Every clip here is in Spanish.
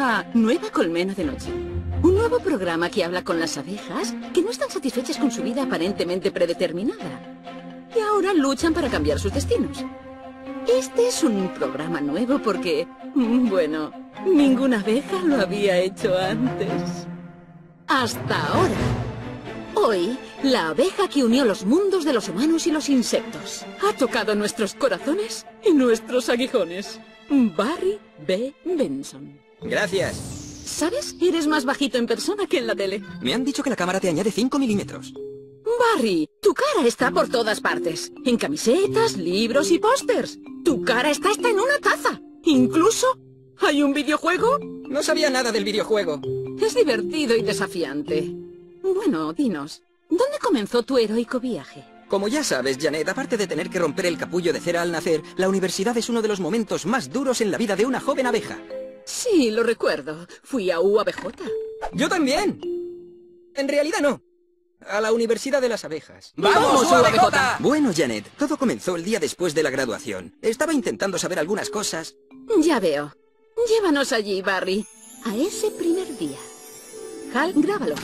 a Nueva Colmena de Noche. Un nuevo programa que habla con las abejas que no están satisfechas con su vida aparentemente predeterminada. Y ahora luchan para cambiar sus destinos. Este es un programa nuevo porque, bueno, ninguna abeja lo había hecho antes. Hasta ahora. Hoy, la abeja que unió los mundos de los humanos y los insectos. Ha tocado nuestros corazones y nuestros aguijones. Barry B. Benson. Gracias. ¿Sabes? Eres más bajito en persona que en la tele. Me han dicho que la cámara te añade 5 milímetros. Barry, tu cara está por todas partes. En camisetas, libros y pósters. Tu cara está hasta en una taza. Incluso, ¿hay un videojuego? No sabía nada del videojuego. Es divertido y desafiante. Bueno, dinos, ¿dónde comenzó tu heroico viaje? Como ya sabes, Janet, aparte de tener que romper el capullo de cera al nacer, la universidad es uno de los momentos más duros en la vida de una joven abeja. Sí, lo recuerdo. Fui a UABJ. ¡Yo también! En realidad no. A la Universidad de las Abejas. ¡Vamos, UABJ! Bueno, Janet, todo comenzó el día después de la graduación. Estaba intentando saber algunas cosas. Ya veo. Llévanos allí, Barry. A ese primer día. Hal, grábalo.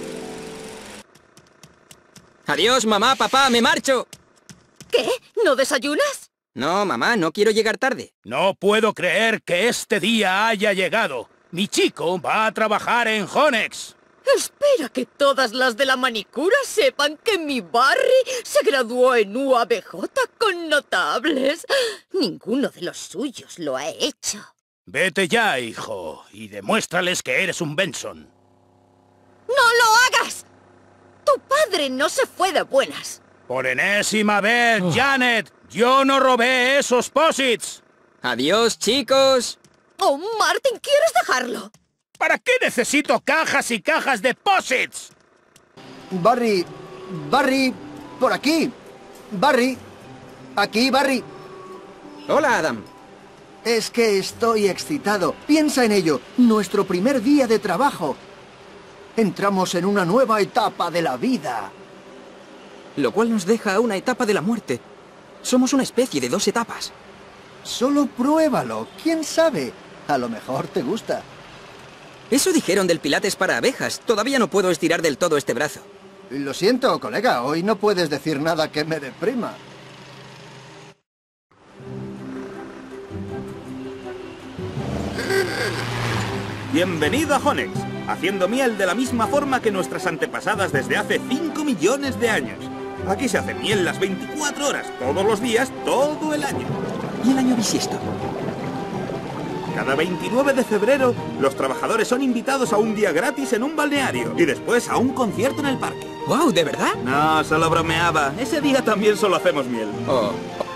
Adiós, mamá, papá, me marcho. ¿Qué? ¿No desayunas? No, mamá, no quiero llegar tarde. No puedo creer que este día haya llegado. Mi chico va a trabajar en Honex. Espera que todas las de la manicura sepan que mi Barry se graduó en UABJ con notables. Ninguno de los suyos lo ha hecho. Vete ya, hijo, y demuéstrales que eres un Benson. ¡No lo hagas! Tu padre no se fue de buenas. Por enésima vez, Janet, yo no robé esos posits. Adiós, chicos. Oh, Martin, ¿quieres dejarlo? ¿Para qué necesito cajas y cajas de posits? Barry, por aquí. Barry, aquí, Barry. Hola, Adam. Es que estoy excitado. Piensa en ello. Nuestro primer día de trabajo. Entramos en una nueva etapa de la vida. Lo cual nos deja a una etapa de la muerte. Somos una especie de 2 etapas. Solo pruébalo. ¿Quién sabe? A lo mejor te gusta. Eso dijeron del pilates para abejas. Todavía no puedo estirar del todo este brazo. Lo siento, colega. Hoy no puedes decir nada que me deprima. Bienvenido a Honex, haciendo miel de la misma forma que nuestras antepasadas desde hace 5 millones de años. Aquí se hace miel las 24 horas, todos los días, todo el año. ¿Y el año bisiesto? Cada 29 de febrero, los trabajadores son invitados a un día gratis en un balneario y después a un concierto en el parque. ¡Wow! ¿De verdad? No, solo bromeaba. Ese día también solo hacemos miel. Oh.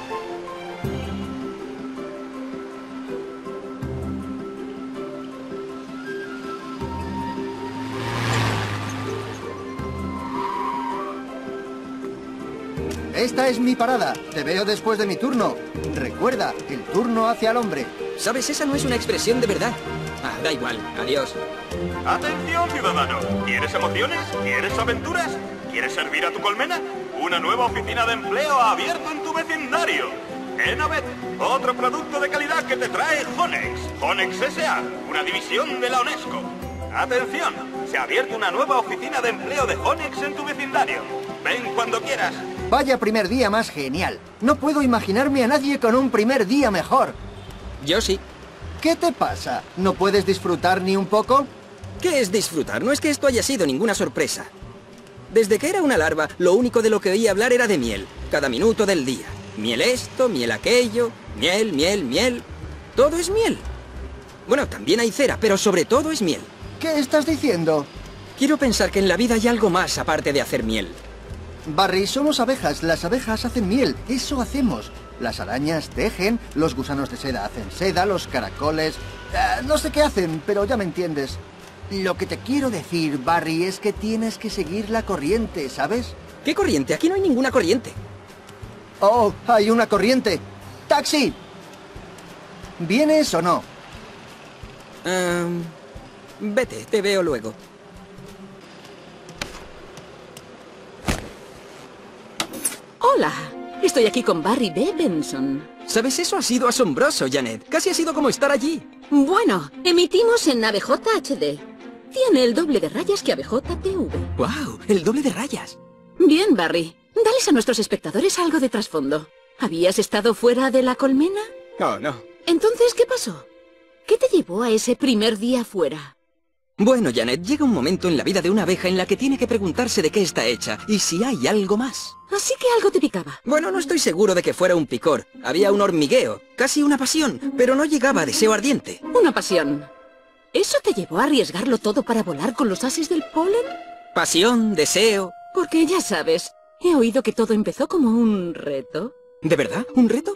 Esta es mi parada. Te veo después de mi turno. Recuerda, el turno hacia el hombre. ¿Sabes? Esa no es una expresión de verdad. Ah, da igual. Adiós. Atención, ciudadano. ¿Quieres emociones? ¿Quieres aventuras? ¿Quieres servir a tu colmena? Una nueva oficina de empleo ha abierto en tu vecindario. Enovet, otro producto de calidad que te trae Honex. Honex S.A., una división de la UNESCO. Atención, se ha abierto una nueva oficina de empleo de Honex en tu vecindario. Ven cuando quieras. Vaya primer día más genial. No puedo imaginarme a nadie con un primer día mejor. Yo sí. ¿Qué te pasa? ¿No puedes disfrutar ni un poco? ¿Qué es disfrutar? No es que esto haya sido ninguna sorpresa. Desde que era una larva, lo único de lo que oía hablar era de miel. Cada minuto del día. Miel esto, miel aquello, miel, miel, miel. Todo es miel. Bueno, también hay cera, pero sobre todo es miel. ¿Qué estás diciendo? Quiero pensar que en la vida hay algo más aparte de hacer miel. Barry, somos abejas. Las abejas hacen miel. Eso hacemos. Las arañas tejen, los gusanos de seda hacen seda, los caracoles... no sé qué hacen, pero ya me entiendes. Lo que te quiero decir, Barry, es que tienes que seguir la corriente, ¿sabes? ¿Qué corriente? Aquí no hay ninguna corriente. ¡Oh, hay una corriente! ¡Taxi! ¿Vienes o no? Vete, te veo luego. Hola, estoy aquí con Barry B. Benson. ¿Sabes? Eso ha sido asombroso, Janet. Casi ha sido como estar allí. Bueno, emitimos en ABJ HD. Tiene el doble de rayas que ABJ TV. ¡Wow! El doble de rayas. Bien, Barry. Dales a nuestros espectadores algo de trasfondo. ¿Habías estado fuera de la colmena? Oh, no. Entonces, ¿qué pasó? ¿Qué te llevó a ese primer día fuera? Bueno, Janet, llega un momento en la vida de una abeja en la que tiene que preguntarse de qué está hecha y si hay algo más. Así que algo te picaba. Bueno, no estoy seguro de que fuera un picor. Había un hormigueo, casi una pasión, pero no llegaba a deseo ardiente. Una pasión. ¿Eso te llevó a arriesgarlo todo para volar con los ases del polen? Pasión, deseo... Porque ya sabes, he oído que todo empezó como un reto. ¿De verdad? ¿Un reto?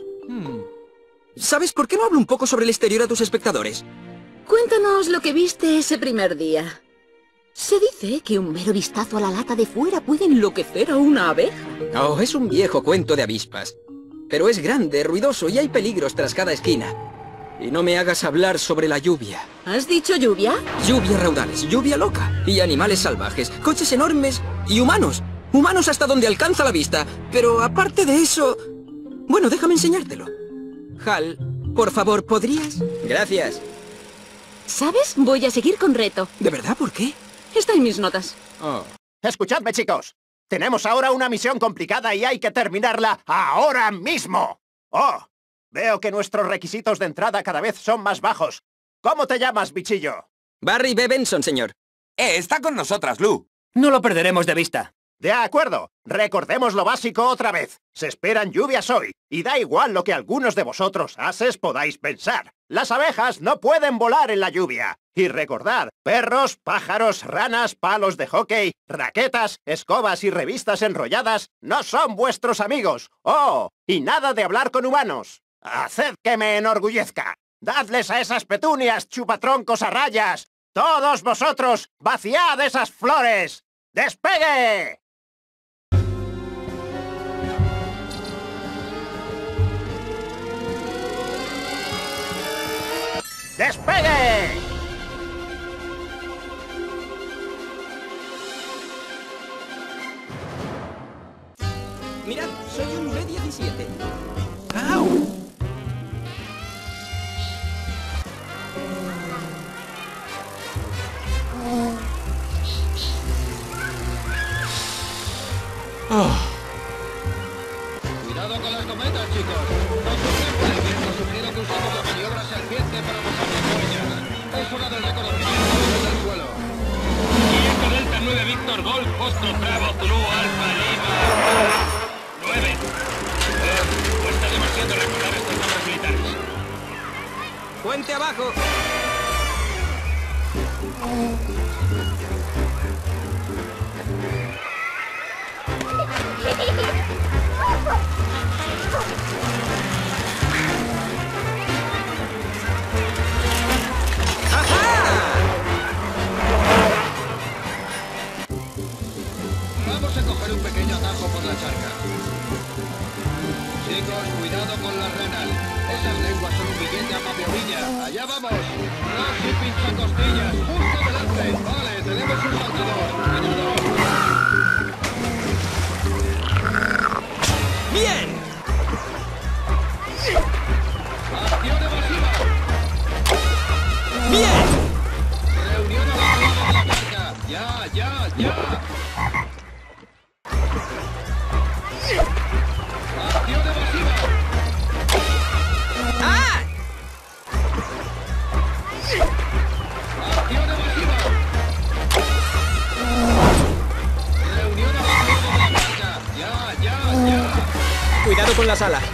¿Sabes por qué no hablo un poco sobre el exterior a tus espectadores? Cuéntanos lo que viste ese primer día. Se dice que un mero vistazo a la lata de fuera puede enloquecer a una abeja. Oh, es un viejo cuento de avispas. Pero es grande, ruidoso y hay peligros tras cada esquina. Y no me hagas hablar sobre la lluvia. ¿Has dicho lluvia? Lluvia raudales, lluvia loca. Y animales salvajes, coches enormes y humanos. Humanos hasta donde alcanza la vista. Pero aparte de eso... Bueno, déjame enseñártelo. Hal, por favor, ¿podrías? Gracias. ¿Sabes? Voy a seguir con reto. ¿De verdad? ¿Por qué? Está en mis notas. Oh. Escuchadme, chicos. Tenemos ahora una misión complicada y hay que terminarla ahora mismo. ¡Oh! Veo que nuestros requisitos de entrada cada vez son más bajos. ¿Cómo te llamas, bichillo? Barry B. Benson, señor. Está con nosotras, Lou. No lo perderemos de vista. De acuerdo. Recordemos lo básico otra vez. Se esperan lluvias hoy, y da igual lo que algunos de vosotros ases podáis pensar. Las abejas no pueden volar en la lluvia. Y recordad, perros, pájaros, ranas, palos de hockey, raquetas, escobas y revistas enrolladas no son vuestros amigos. ¡Oh! Y nada de hablar con humanos. Haced que me enorgullezca. Dadles a esas petunias, chupatroncos a rayas. Todos vosotros, vaciad esas flores. ¡Despegue! ¡Despegue! Mirad, soy un B-17. Cuidado con las cometas, chicos. No sufren por el viento. Sugiero que usemos la maniobra serpiente para pasar las huellas. Es hora del reconocimiento del suelo. Quieto Delta 9 Víctor Golf, Foxtrot Bravo, Zulu, Alfa, Lima... 9. Cuesta demasiado recordar estos nombres militares. ¡Puente abajo! Vamos a coger un pequeño atajo por la charca. Chicos, cuidado con la renal. Esas lenguas son un billete a papiovilla. ¡Allá vamos! ¡Rox y pinchacostillas! ¡Justo delante! Vale, tenemos un saltador. ¡Cuidado! ¡Bien! ¡Acción evasiva! ¡Bien! ¡Reunión a la entrada de la charca! ¡Ya, ya, ya! ¡Acción evasiva! ¡Ah! ¡Acción evasiva! ¡Reunión a la entrada de la charca! ¡Ya, ya, ya! Cuidado con las alas.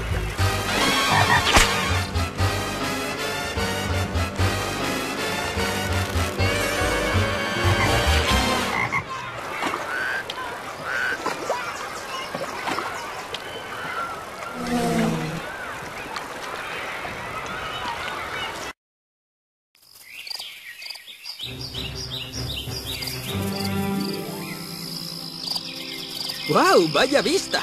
¡Guau! ¡Vaya vista!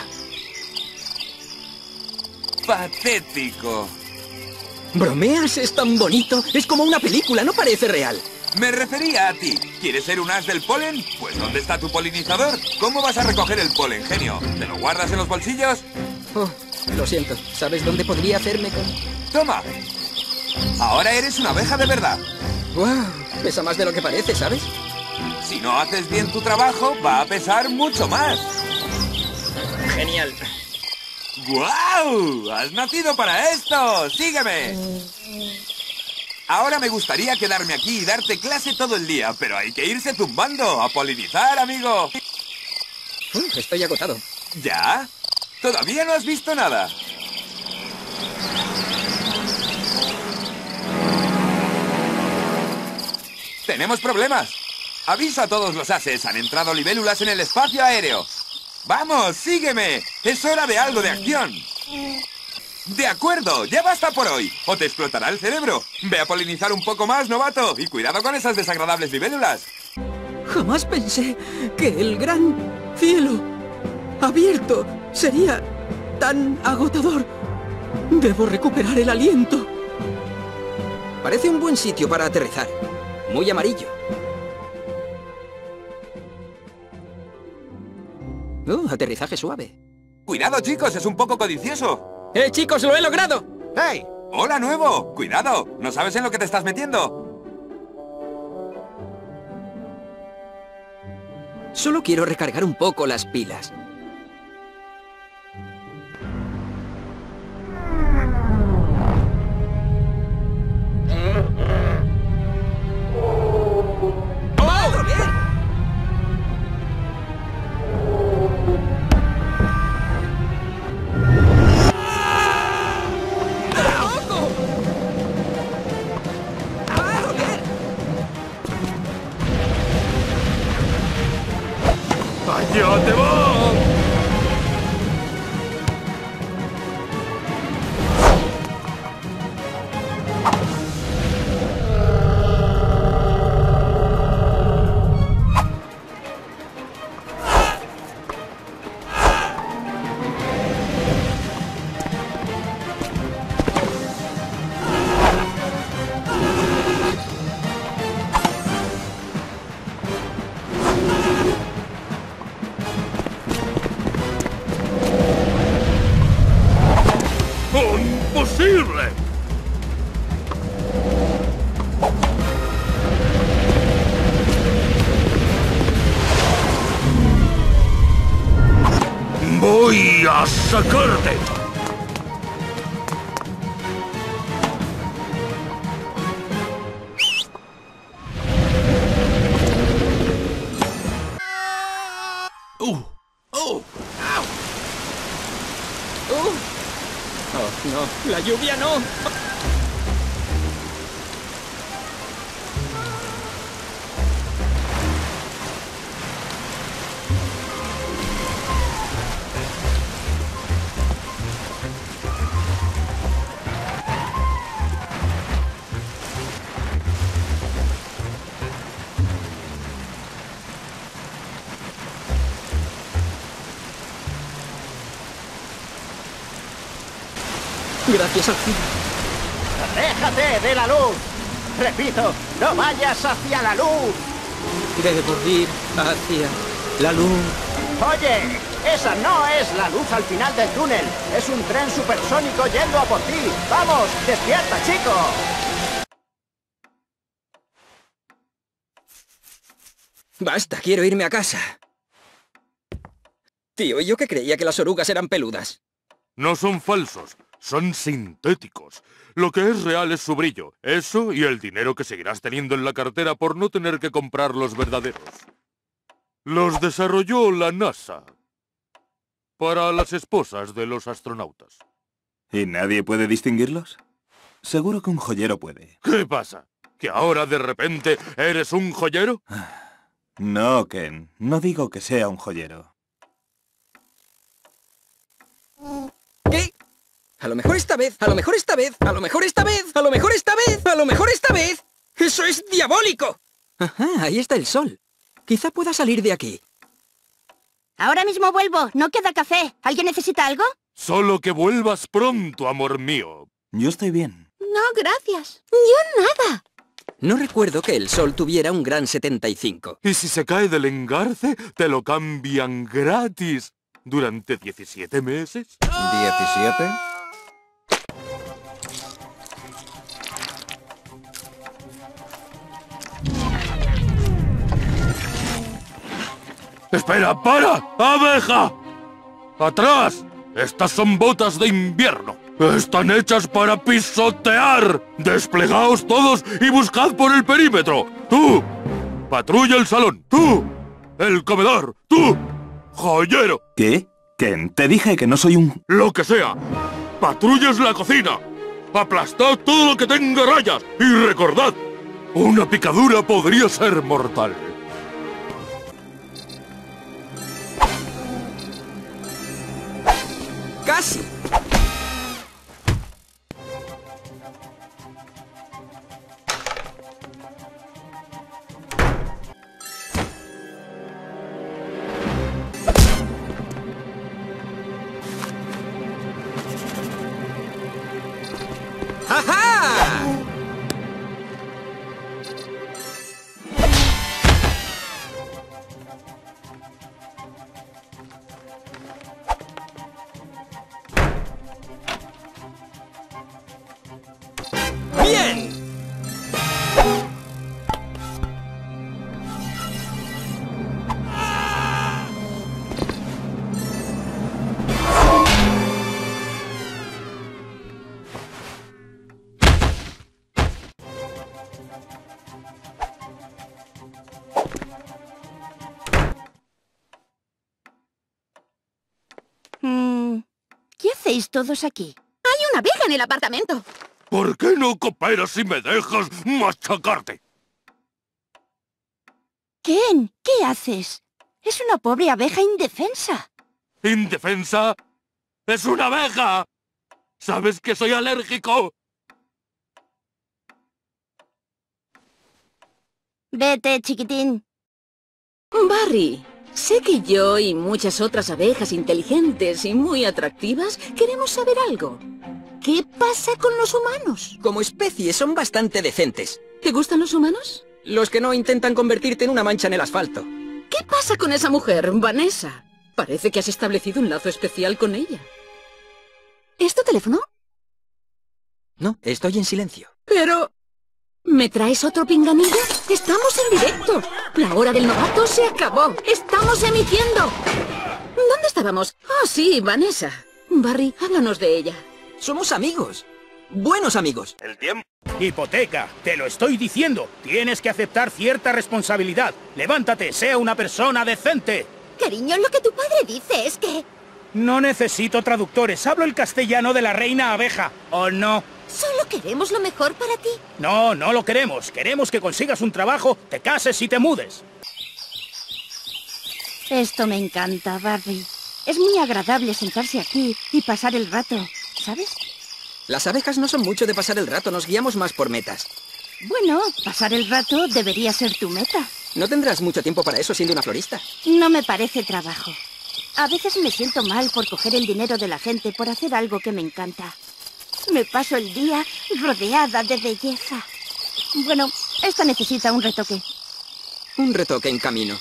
¡Patético! ¿Bromeas? Es tan bonito. Es como una película, no parece real. Me refería a ti. ¿Quieres ser un as del polen? Pues ¿dónde está tu polinizador? ¿Cómo vas a recoger el polen, genio? ¿Te lo guardas en los bolsillos? Oh, lo siento. ¿Sabes dónde podría hacerme con...? ¡Toma! Ahora eres una abeja de verdad. ¡Guau! Pesa más de lo que parece, ¿sabes? Si no haces bien tu trabajo, va a pesar mucho más. Genial. ¡Guau! ¡Has nacido para esto! ¡Sígueme! Ahora me gustaría quedarme aquí y darte clase todo el día, pero hay que irse tumbando, a polinizar, amigo. Estoy agotado. ¿Ya? ¿Todavía no has visto nada? ¡Tenemos problemas! Aviso a todos los ases, han entrado libélulas en el espacio aéreo. ¡Vamos, sígueme! ¡Es hora de algo de acción! De acuerdo, ya basta por hoy. O te explotará el cerebro. Ve a polinizar un poco más, novato. Y cuidado con esas desagradables libélulas. Jamás pensé que el gran cielo abierto sería tan agotador. Debo recuperar el aliento. Parece un buen sitio para aterrizar. Muy amarillo. Aterrizaje suave. Cuidado, chicos, es un poco codicioso. Chicos, lo he logrado. ¡Hey! ¡Hola, nuevo! Cuidado, no sabes en lo que te estás metiendo. Solo quiero recargar un poco las pilas. ¡Allá te va! ¡Imposible! ¡Voy a sacarte! No, la lluvia no. Gracias al cielo. ¡Aléjate de la luz! Repito, no vayas hacia la luz. Debo ir hacia la luz. Oye, esa no es la luz al final del túnel. Es un tren supersónico yendo a por ti. ¡Vamos, despierta, chico! Basta, quiero irme a casa. Tío, yo que creía que las orugas eran peludas. No son falsos, son sintéticos. Lo que es real es su brillo, eso y el dinero que seguirás teniendo en la cartera por no tener que comprar los verdaderos. Los desarrolló la NASA para las esposas de los astronautas. ¿Y nadie puede distinguirlos? Seguro que un joyero puede. ¿Qué pasa? ¿Que ahora de repente eres un joyero? No, Ken. No digo que sea un joyero. ¿Qué? A lo mejor esta vez, a lo mejor esta vez, a lo mejor esta vez, a lo mejor esta vez, a lo mejor esta vez. ¡Eso es diabólico! Ajá, ahí está el sol. Quizá pueda salir de aquí. Ahora mismo vuelvo. No queda café. ¿Alguien necesita algo? Solo que vuelvas pronto, amor mío. Yo estoy bien. No, gracias. Yo nada. No recuerdo que el sol tuviera un gran 75. Y si se cae del engarce, te lo cambian gratis. ¿Durante 17 meses? ¿17? ¡Espera, para! ¡Abeja! ¡Atrás! Estas son botas de invierno. Están hechas para pisotear. Desplegaos todos y buscad por el perímetro. ¡Tú! Patrulla el salón. ¡Tú! El comedor. ¡Tú! ¡Joyero! ¿Qué? Ken, te dije que no soy un... Lo que sea. Patrulles la cocina. Aplastad todo lo que tenga rayas. Y recordad, una picadura podría ser mortal. ¡Casi! ¡Ajá! ¡Bien! ¿Qué hacéis todos aquí? Hay una abeja en el apartamento. ¿Por qué no cooperas y me dejas machacarte? Ken, ¿qué haces? Es una pobre abeja indefensa. ¿Indefensa? ¡Es una abeja! ¿Sabes que soy alérgico? Vete, chiquitín. Barry, sé que yo y muchas otras abejas inteligentes y muy atractivas queremos saber algo. ¿Qué pasa con los humanos? Como especie son bastante decentes. ¿Te gustan los humanos? Los que no intentan convertirte en una mancha en el asfalto. ¿Qué pasa con esa mujer, Vanessa? Parece que has establecido un lazo especial con ella. ¿Es tu teléfono? No, estoy en silencio. Pero... ¿me traes otro pinganillo? ¡Estamos en directo! La hora del novato se acabó. ¡Estamos emitiendo! ¿Dónde estábamos? Ah, sí, Vanessa. Barry, háblanos de ella. Somos amigos. Buenos amigos. El tiempo. Hipoteca, te lo estoy diciendo. Tienes que aceptar cierta responsabilidad. Levántate, sea una persona decente. Cariño, lo que tu padre dice es que... No necesito traductores. Hablo el castellano de la reina abeja. ¿O no? Solo queremos lo mejor para ti. No, no lo queremos. Queremos que consigas un trabajo, te cases y te mudes. Esto me encanta, Barry. Es muy agradable sentarse aquí y pasar el rato, ¿sabes? Las abejas no son mucho de pasar el rato, nos guiamos más por metas. Bueno, pasar el rato debería ser tu meta. No tendrás mucho tiempo para eso siendo una florista. No me parece trabajo. A veces me siento mal por coger el dinero de la gente por hacer algo que me encanta. Me paso el día rodeada de belleza. Bueno, esta necesita un retoque. Un retoque en camino.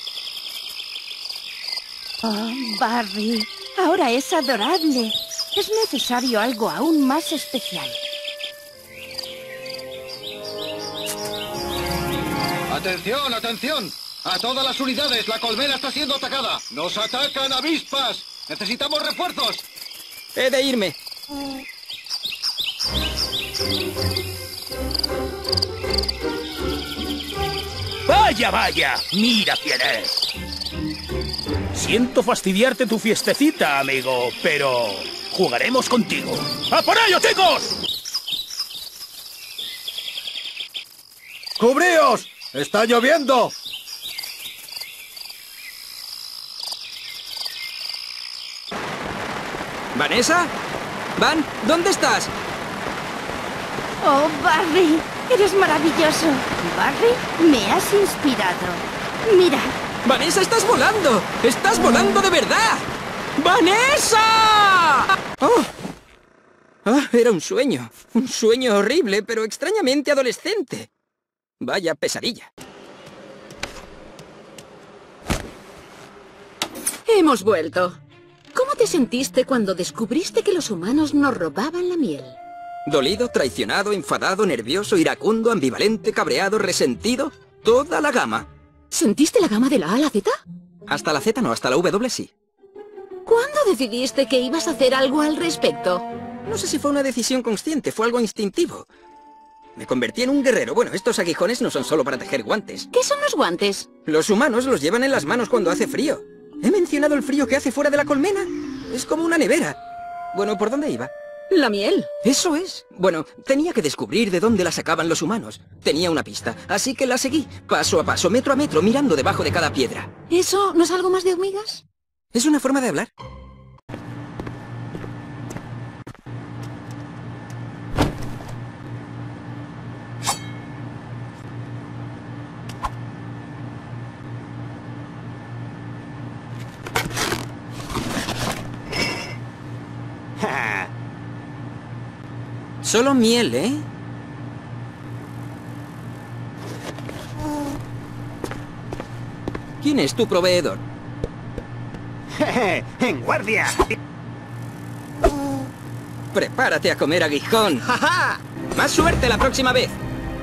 Oh, Barry, ahora es adorable. Es necesario algo aún más especial. ¡Atención, atención! ¡A todas las unidades! ¡La colmena está siendo atacada! ¡Nos atacan avispas! ¡Necesitamos refuerzos! He de irme. ¡Vaya, vaya! ¡Mira quién es! Siento fastidiarte tu fiestecita, amigo, pero... jugaremos contigo. ¡A por ello, chicos! ¡Cubríos! ¡Está lloviendo! ¿Vanessa? ¿Van? ¿Dónde estás? Oh, Barry, eres maravilloso. Barry, me has inspirado. Mira. ¡Vanessa, estás volando! ¡Estás volando de verdad! ¡Vanessa! ¡Oh! Ah, era un sueño. Un sueño horrible, pero extrañamente adolescente. Vaya pesadilla. Hemos vuelto. ¿Cómo te sentiste cuando descubriste que los humanos nos robaban la miel? Dolido, traicionado, enfadado, nervioso, iracundo, ambivalente, cabreado, resentido. Toda la gama. ¿Sentiste la gama de la A a la Z? Hasta la Z no, hasta la W sí. ¿Cuándo decidiste que ibas a hacer algo al respecto? No sé si fue una decisión consciente, fue algo instintivo. Me convertí en un guerrero. Bueno, estos aguijones no son solo para tejer guantes. ¿Qué son los guantes? Los humanos los llevan en las manos cuando hace frío. ¿He mencionado el frío que hace fuera de la colmena? Es como una nevera. Bueno, ¿por dónde iba? La miel. Eso es. Bueno, tenía que descubrir de dónde la sacaban los humanos. Tenía una pista, así que la seguí, paso a paso, metro a metro, mirando debajo de cada piedra. ¿Eso no es algo más de hormigas? Es una forma de hablar. Solo miel, ¿eh? ¿Quién es tu proveedor? ¡En guardia! Prepárate a comer aguijón. ¡Ja, ja! ¡Más suerte la próxima vez!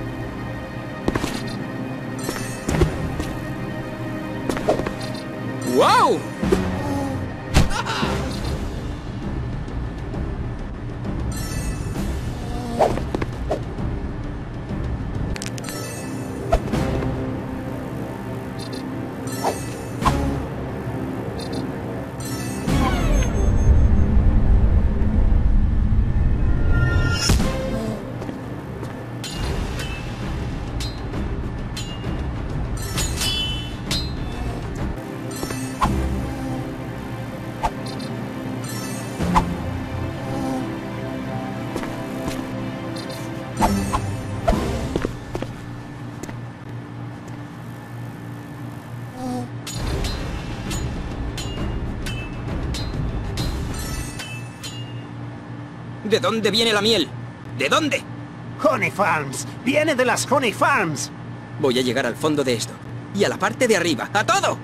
¡Wow! ¿De dónde viene la miel? ¿De dónde? Honey Farms. Viene de las Honey Farms. Voy a llegar al fondo de esto. Y a la parte de arriba. ¡A todo!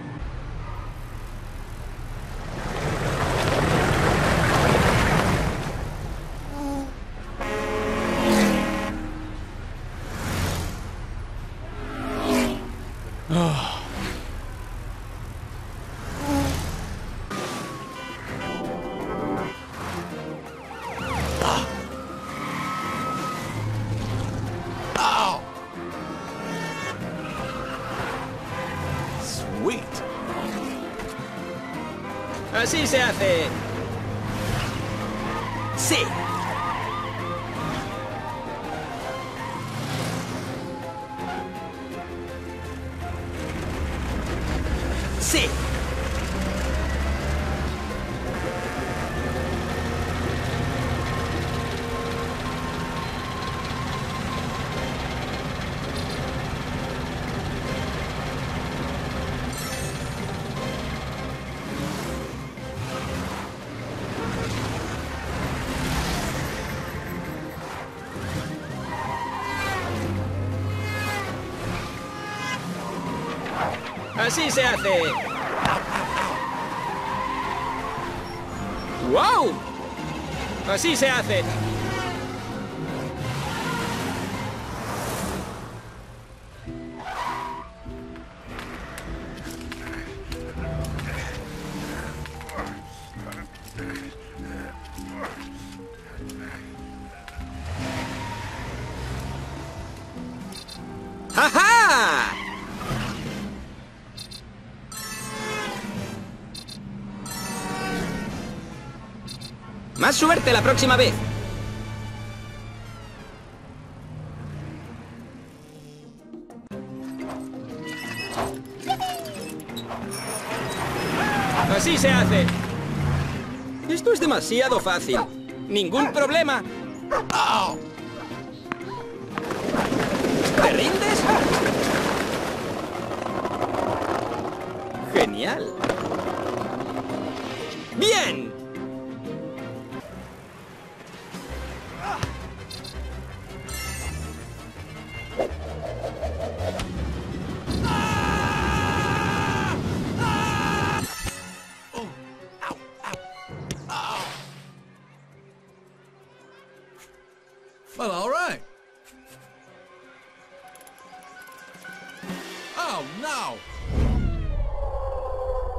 Así se hace. Sí. Sí. Así se hace. ¡Wow! Así se hace. ¡Ajá! ¡Más suerte la próxima vez! Así se hace. Esto es demasiado fácil. Ningún problema. ¿Te rindes? Genial. ¡Bien! Well, all right. Oh, no!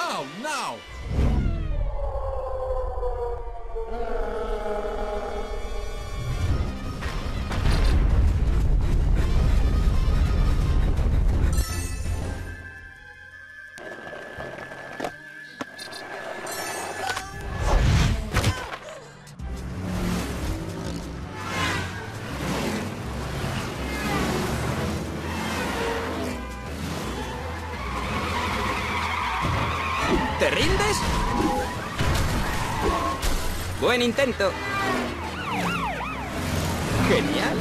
Oh, no! ¿Te rindes? Buen intento. Genial.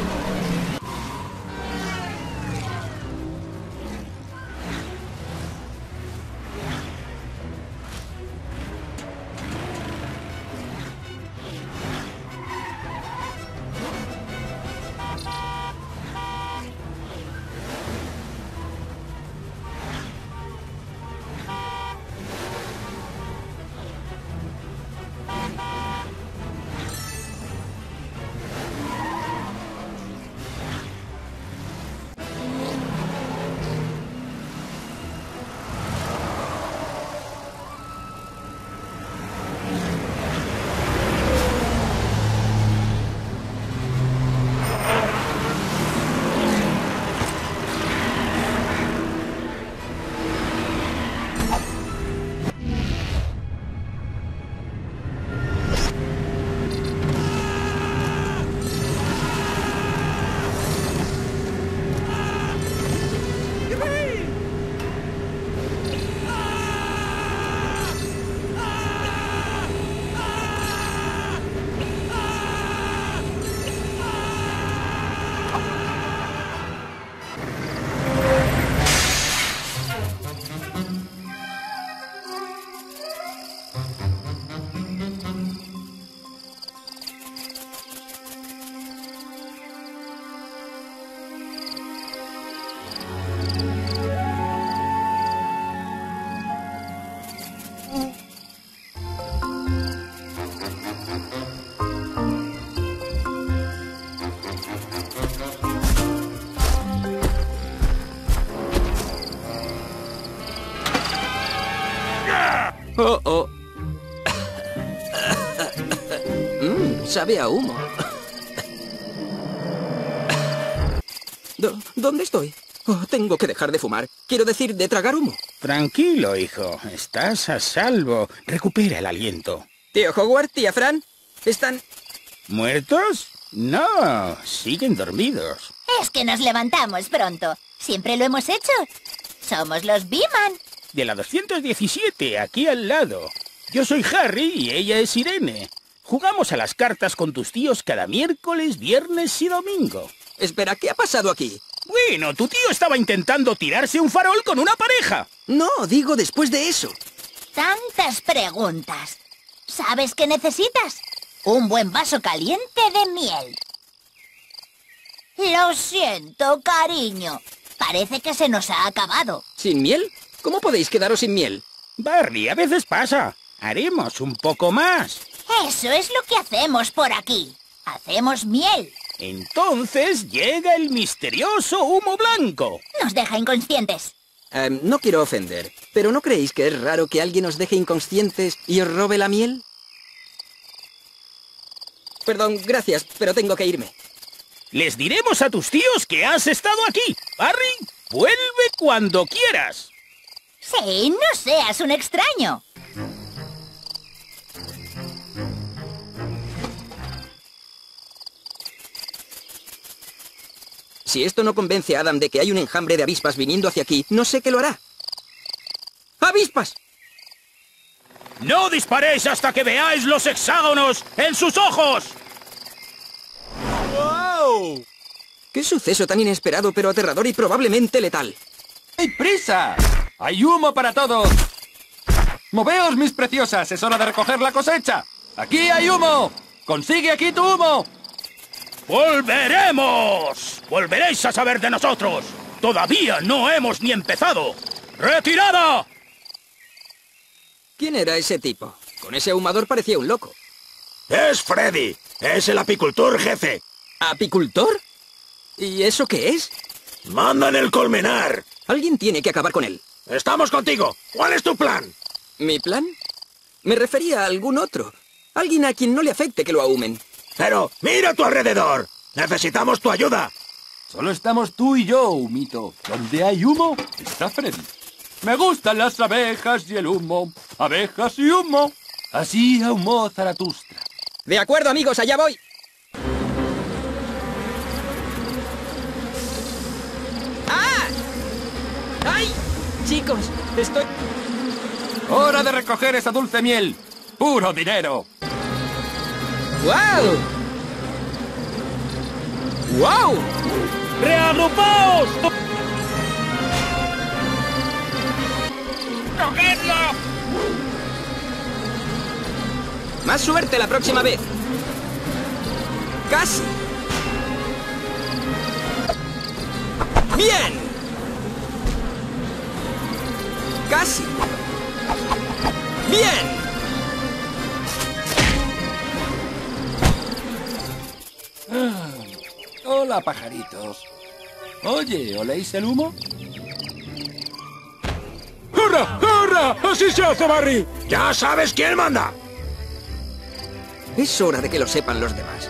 Oh, oh. Sabe a humo. ¿Dónde estoy? Oh, tengo que dejar de fumar. Quiero decir, de tragar humo. Tranquilo, hijo. Estás a salvo. Recupera el aliento. Tío Howard, tía Fran, ¿están ¿muertos? No, siguen dormidos. Es que nos levantamos pronto. Siempre lo hemos hecho. Somos los Beeman. De la 217, aquí al lado. Yo soy Harry y ella es Irene. Jugamos a las cartas con tus tíos cada miércoles, viernes y domingo. Espera, ¿qué ha pasado aquí? Bueno, tu tío estaba intentando tirarse un farol con una pareja. No, digo después de eso. Tantas preguntas. ¿Sabes qué necesitas? Un buen vaso caliente de miel. Lo siento, cariño. Parece que se nos ha acabado. ¿Sin miel? ¿Cómo podéis quedaros sin miel? Barry, a veces pasa. Haremos un poco más. Eso es lo que hacemos por aquí. Hacemos miel. Entonces llega el misterioso humo blanco. Nos deja inconscientes. No quiero ofender, pero ¿no creéis que es raro que alguien os deje inconscientes y os robe la miel? Perdón, gracias, pero tengo que irme. Les diremos a tus tíos que has estado aquí. Barry, vuelve cuando quieras. Sí, no seas un extraño. Si esto no convence a Adam de que hay un enjambre de avispas viniendo hacia aquí, no sé qué lo hará. ¡Avispas! ¡No disparéis hasta que veáis los hexágonos en sus ojos! ¡Wow! ¡Qué suceso tan inesperado, pero aterrador y probablemente letal! ¡Hay prisa! ¡Hay humo para todos! ¡Moveos, mis preciosas! ¡Es hora de recoger la cosecha! ¡Aquí hay humo! ¡Consigue aquí tu humo! ¡Volveremos! ¡Volveréis a saber de nosotros! ¡Todavía no hemos ni empezado! ¡Retirada! ¿Quién era ese tipo? Con ese ahumador parecía un loco. Es Freddy. Es el apicultor jefe. ¿Apicultor? ¿Y eso qué es? Manda en el colmenar. Alguien tiene que acabar con él. Estamos contigo. ¿Cuál es tu plan? ¿Mi plan? Me refería a algún otro. Alguien a quien no le afecte que lo ahumen. Pero mira a tu alrededor. Necesitamos tu ayuda. Solo estamos tú y yo, humito. Donde hay humo, está Freddy. Me gustan las abejas y el humo. Abejas y humo. Así ahumó Zaratustra. De acuerdo, amigos, allá voy. ¡Ah! ¡Ay! Chicos, estoy... ¡Hora de recoger esa dulce miel! ¡Puro dinero! ¡Wow! ¡Wow! ¡Reagrupaos! ¡Cogedlo! Más suerte la próxima vez. Casi. Bien. Casi. Bien. Hola, pajaritos. Oye, ¿oléis el humo? ¡Hurra! ¡Hurra! ¡Así se hace, Barry! ¡Ya sabes quién manda! Es hora de que lo sepan los demás.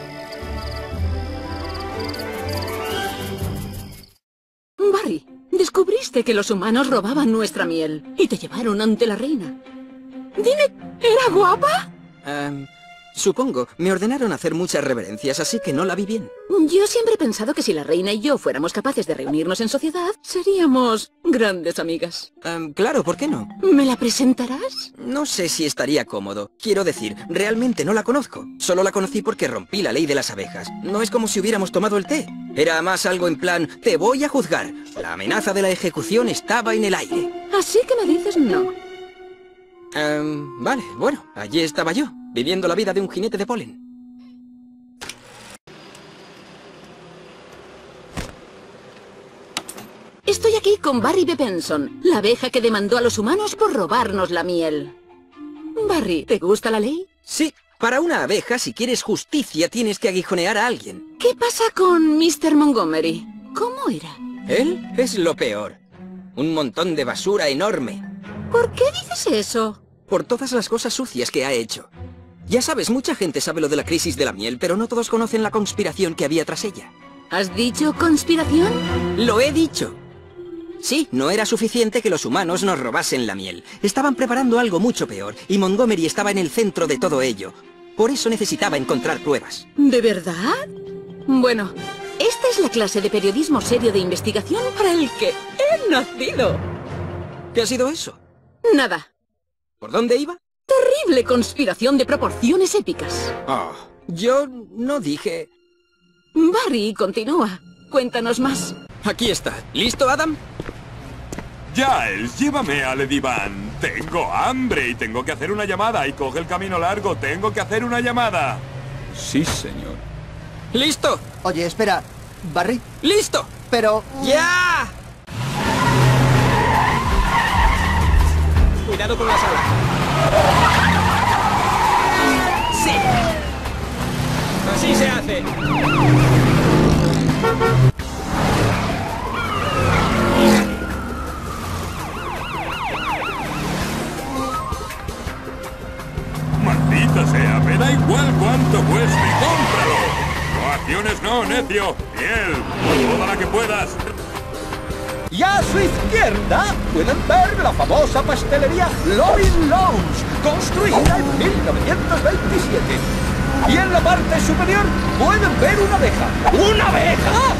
Barry, descubriste que los humanos robaban nuestra miel y te llevaron ante la reina. Dime, ¿era guapa? Supongo. Me ordenaron hacer muchas reverencias, así que no la vi bien. Yo siempre he pensado que si la reina y yo fuéramos capaces de reunirnos en sociedad, seríamos grandes amigas. Claro, ¿por qué no? ¿Me la presentarás? No sé si estaría cómodo. Quiero decir, realmente no la conozco. Solo la conocí porque rompí la ley de las abejas. No es como si hubiéramos tomado el té. Era más algo en plan, te voy a juzgar. La amenaza de la ejecución estaba en el aire. Así que me dices no. Vale, bueno, allí estaba yo, viviendo la vida de un jinete de polen. Estoy aquí con Barry B. Benson, la abeja que demandó a los humanos por robarnos la miel. Barry, ¿te gusta la ley? Sí, para una abeja, si quieres justicia, tienes que aguijonear a alguien. ¿Qué pasa con Mr. Montgomery? ¿Cómo era? Él es lo peor. Un montón de basura enorme. ¿Por qué dices eso? Por todas las cosas sucias que ha hecho. Ya sabes, mucha gente sabe lo de la crisis de la miel, pero no todos conocen la conspiración que había tras ella. ¿Has dicho conspiración? Lo he dicho. Sí, no era suficiente que los humanos nos robasen la miel. Estaban preparando algo mucho peor, y Montgomery estaba en el centro de todo ello. Por eso necesitaba encontrar pruebas. ¿De verdad? Bueno, esta es la clase de periodismo serio de investigación para el que he nacido. ¿Qué ha sido eso? Nada. ¿Por dónde iba? Terrible conspiración de proporciones épicas. Oh, yo no dije... Barry, continúa. Cuéntanos más. Aquí está. ¿Listo, Adam? Giles, llévame al diván. Tengo hambre y tengo que hacer una llamada. Y coge el camino largo. Tengo que hacer una llamada. Sí, señor. ¿Listo? Oye, espera. ¿Barry? ¡Listo! Pero... ¡Ya! Cuidado con las alas. ¡Sí! Así se hace. Maldita sea, me da igual cuánto cueste. ¡Cómpralo! No acciones no, necio. Miel, toda la que puedas. Y a su izquierda pueden ver la famosa pastelería Lorin Lounge, construida en 1927. Y en la parte superior pueden ver una abeja. ¿Una abeja?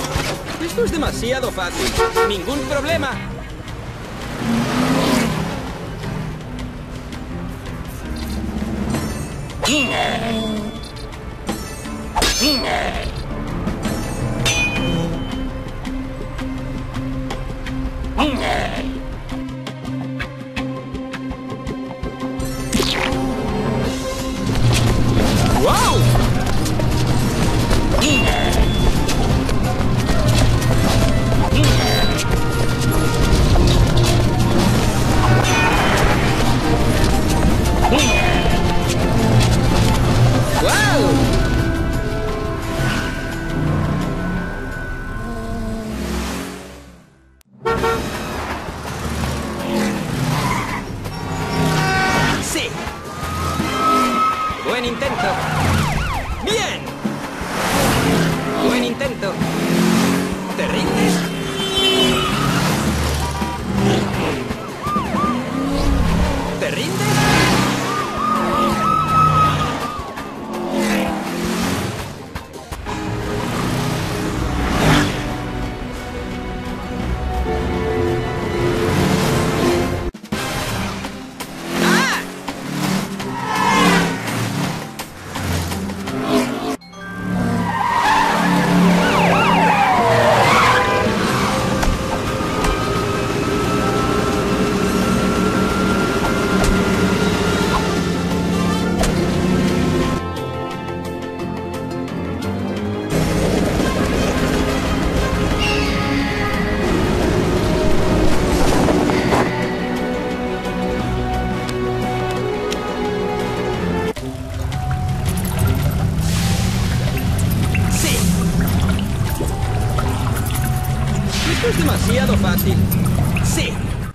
Esto es demasiado fácil. Ningún problema. ¡Sí! ¡Buen intento! ¡Bien! ¡Buen intento! ¿Te rindes? ¿Te rindes? Esto es demasiado fácil. Sí.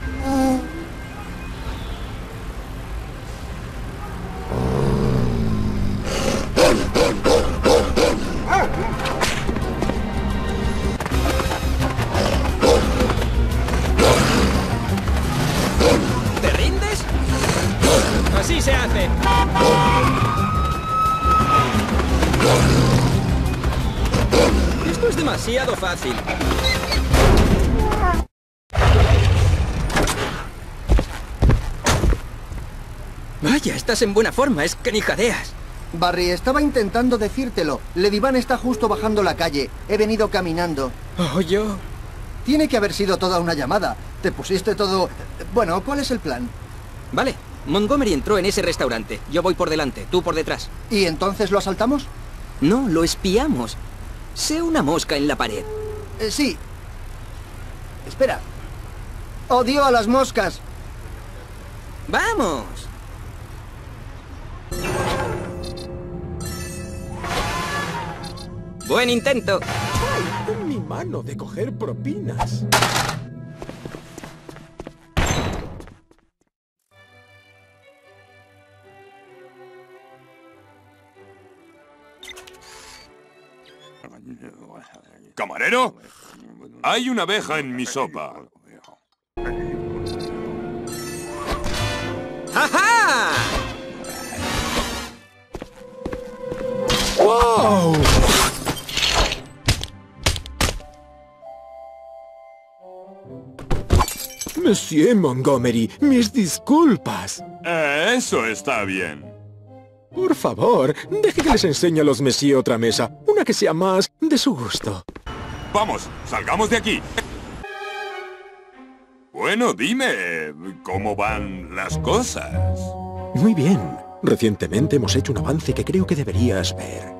¿Te rindes? Así se hace. Esto es demasiado fácil. Vaya, estás en buena forma, es que ni jadeas. Barry, estaba intentando decírtelo. Lediván está justo bajando la calle. He venido caminando. Oh, yo... Tiene que haber sido toda una llamada. Te pusiste todo... Bueno, ¿cuál es el plan? Vale, Montgomery entró en ese restaurante. Yo voy por delante, tú por detrás. ¿Y entonces lo asaltamos? No, lo espiamos. Sé una mosca en la pared. Sí. Espera. Odio a las moscas. ¡Vamos! ¡Buen intento! ¡Ay! En mi mano de coger propinas. ¿Camarero? Hay una abeja en mi sopa. ¡Ajá! ¡Wow! Monsieur Montgomery, mis disculpas. Eso está bien. Por favor, deje que les enseñe a los Messier otra mesa. Una que sea más de su gusto. Vamos, salgamos de aquí. Bueno, dime, ¿cómo van las cosas? Muy bien. Recientemente hemos hecho un avance que creo que deberías ver.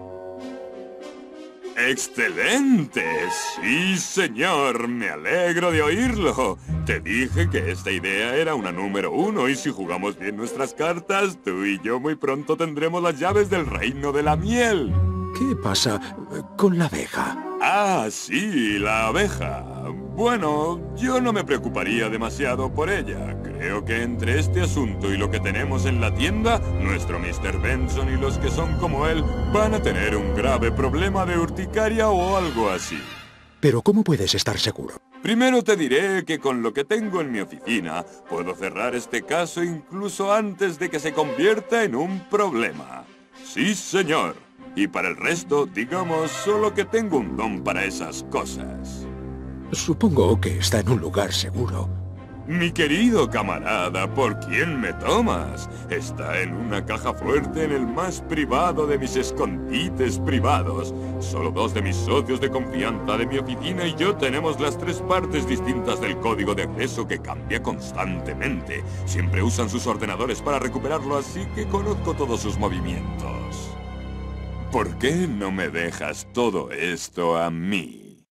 ¡Excelente! Sí, señor. Me alegro de oírlo. Te dije que esta idea era una número 1 y si jugamos bien nuestras cartas, tú y yo muy pronto tendremos las llaves del reino de la miel. ¿Qué pasa con la abeja? Ah, sí, la abeja. Bueno, yo no me preocuparía demasiado por ella. Creo que entre este asunto y lo que tenemos en la tienda, nuestro Mr. Benson y los que son como él van a tener un grave problema de urticaria o algo así. Pero ¿cómo puedes estar seguro? Primero te diré que con lo que tengo en mi oficina, puedo cerrar este caso incluso antes de que se convierta en un problema. Sí, señor. Y para el resto, digamos, solo que tengo un don para esas cosas. Supongo que está en un lugar seguro. Mi querido camarada, ¿por quién me tomas? Está en una caja fuerte en el más privado de mis escondites privados. Solo 2 de mis socios de confianza de mi oficina y yo tenemos las 3 partes distintas del código de acceso que cambia constantemente. Siempre usan sus ordenadores para recuperarlo, así que conozco todos sus movimientos. ¿Por qué no me dejas todo esto a mí?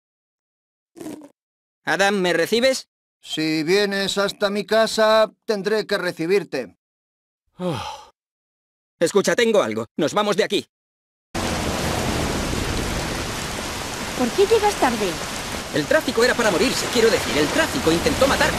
Adam, ¿me recibes? Si vienes hasta mi casa, tendré que recibirte. Escucha, tengo algo. Nos vamos de aquí. ¿Por qué llegas tarde? El tráfico era para morirse, quiero decir. El tráfico intentó matarme.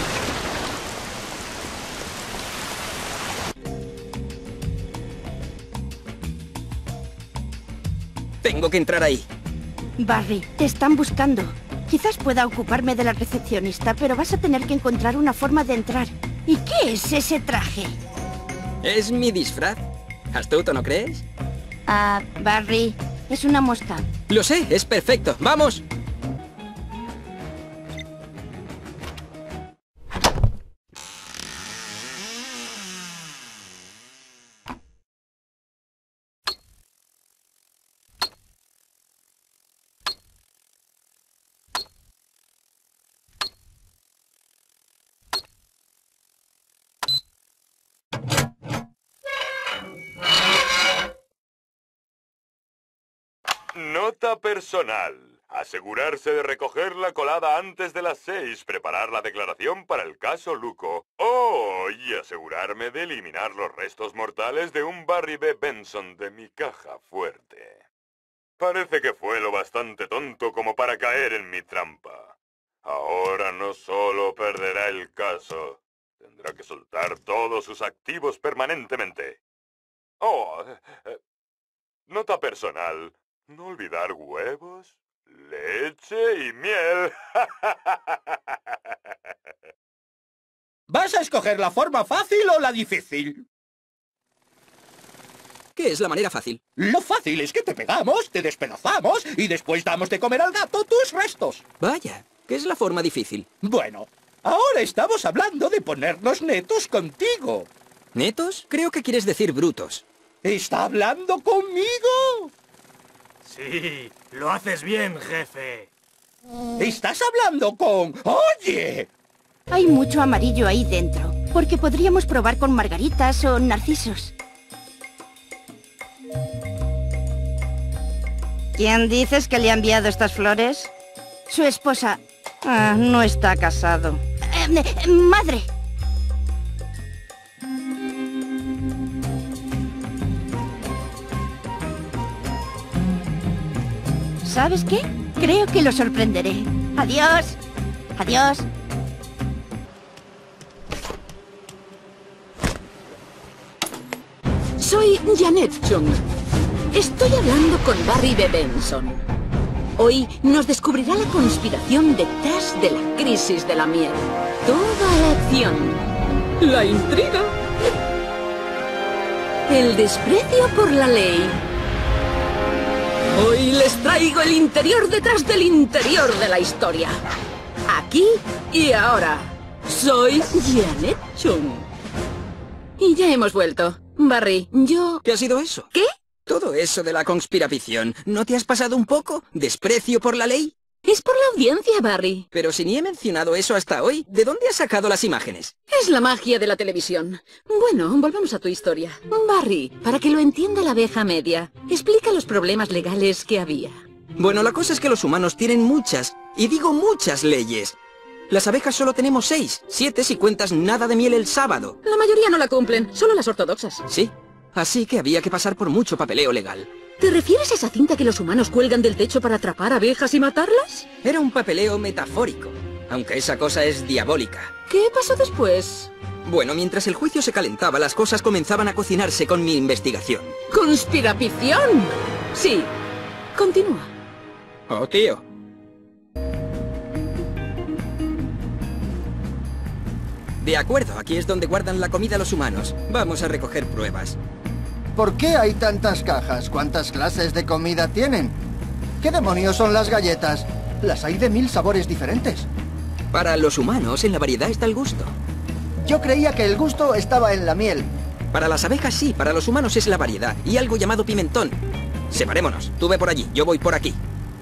Tengo que entrar ahí. Barry, te están buscando. Quizás pueda ocuparme de la recepcionista, pero vas a tener que encontrar una forma de entrar. ¿Y qué es ese traje? Es mi disfraz. ¿Astuto, no crees? Ah, Barry, es una mosca. Lo sé, es perfecto. ¡Vamos! Nota personal. Asegurarse de recoger la colada antes de las 6. Preparar la declaración para el caso Luco. Oh, y asegurarme de eliminar los restos mortales de un Barry B. Benson de mi caja fuerte. Parece que fue lo bastante tonto como para caer en mi trampa. Ahora no solo perderá el caso, tendrá que soltar todos sus activos permanentemente. Oh, nota personal. No olvidar huevos, leche y miel. ¿Vas a escoger la forma fácil o la difícil? ¿Qué es la manera fácil? Lo fácil es que te pegamos, te despedazamos y después damos de comer al gato tus restos. Vaya, ¿qué es la forma difícil? Bueno, ahora estamos hablando de ponernos netos contigo. ¿Netos? Creo que quieres decir brutos. ¿Está hablando conmigo? Sí, lo haces bien, jefe. ¡Estás hablando con... ¡Oye! Hay mucho amarillo ahí dentro, porque podríamos probar con margaritas o narcisos. ¿Quién dices que le ha enviado estas flores? Su esposa. Ah, no está casado. Madre. ¿Sabes qué? Creo que lo sorprenderé. Adiós. Adiós. Soy Janet Chung. Estoy hablando con Barry B. Benson. Hoy nos descubrirá la conspiración detrás de la crisis de la miel. Toda la acción. La intriga. El desprecio por la ley. Hoy les traigo el interior detrás del interior de la historia. Aquí y ahora. Soy Janet Chung. Y ya hemos vuelto. Barry, yo... ¿Qué ha sido eso? ¿Qué? Todo eso de la conspiración. ¿No te has pasado un poco? ¿Desprecio por la ley? Es por la audiencia, Barry. Pero si ni he mencionado eso hasta hoy, ¿de dónde has sacado las imágenes? Es la magia de la televisión. Bueno, volvamos a tu historia. Barry, para que lo entienda la abeja media, explica los problemas legales que había. Bueno, la cosa es que los humanos tienen muchas, y digo muchas leyes. Las abejas solo tenemos 6, 7 si cuentas nada de miel el sábado. La mayoría no la cumplen, solo las ortodoxas. Sí, así que había que pasar por mucho papeleo legal. ¿Te refieres a esa cinta que los humanos cuelgan del techo para atrapar abejas y matarlas? Era un papeleo metafórico, aunque esa cosa es diabólica. ¿Qué pasó después? Bueno, mientras el juicio se calentaba, las cosas comenzaban a cocinarse con mi investigación. ¿Conspiración? Sí. Continúa. Oh, tío. De acuerdo, aquí es donde guardan la comida los humanos. Vamos a recoger pruebas. ¿Por qué hay tantas cajas? ¿Cuántas clases de comida tienen? ¿Qué demonios son las galletas? Las hay de 1000 sabores diferentes. Para los humanos, en la variedad está el gusto. Yo creía que el gusto estaba en la miel. Para las abejas sí, para los humanos es la variedad y algo llamado pimentón. Separémonos. Tú ve por allí, yo voy por aquí.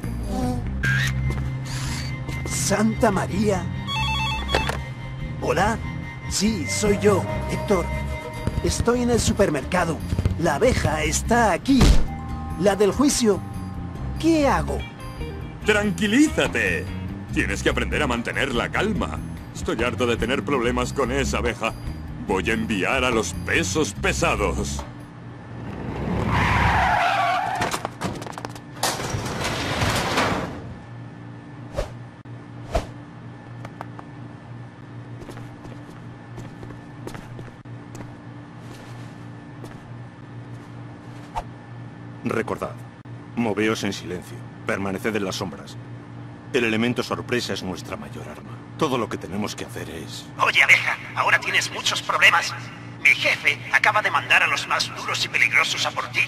¡Santa María! ¿Hola? Sí, soy yo, Héctor. Estoy en el supermercado. La abeja está aquí. La del juicio. ¿Qué hago? Tranquilízate. Tienes que aprender a mantener la calma. Estoy harto de tener problemas con esa abeja. Voy a enviar a los pesos pesados. Recordad, moveos en silencio, permaneced en las sombras. El elemento sorpresa es nuestra mayor arma. Todo lo que tenemos que hacer es... Oye, abeja, ahora tienes muchos problemas. Mi jefe acaba de mandar a los más duros y peligrosos a por ti.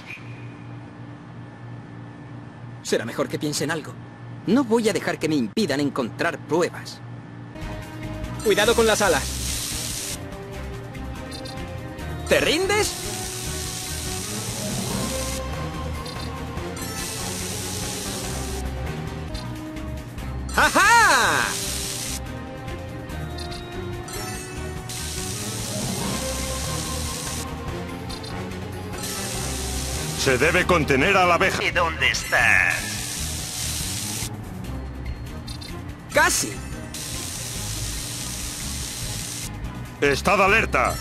Será mejor que piense en algo. No voy a dejar que me impidan encontrar pruebas. Cuidado con las alas. ¿Te rindes? ¡Ajá! Se debe contener a la abeja. ¿Y dónde estás? ¡Casi! ¡Estad alerta!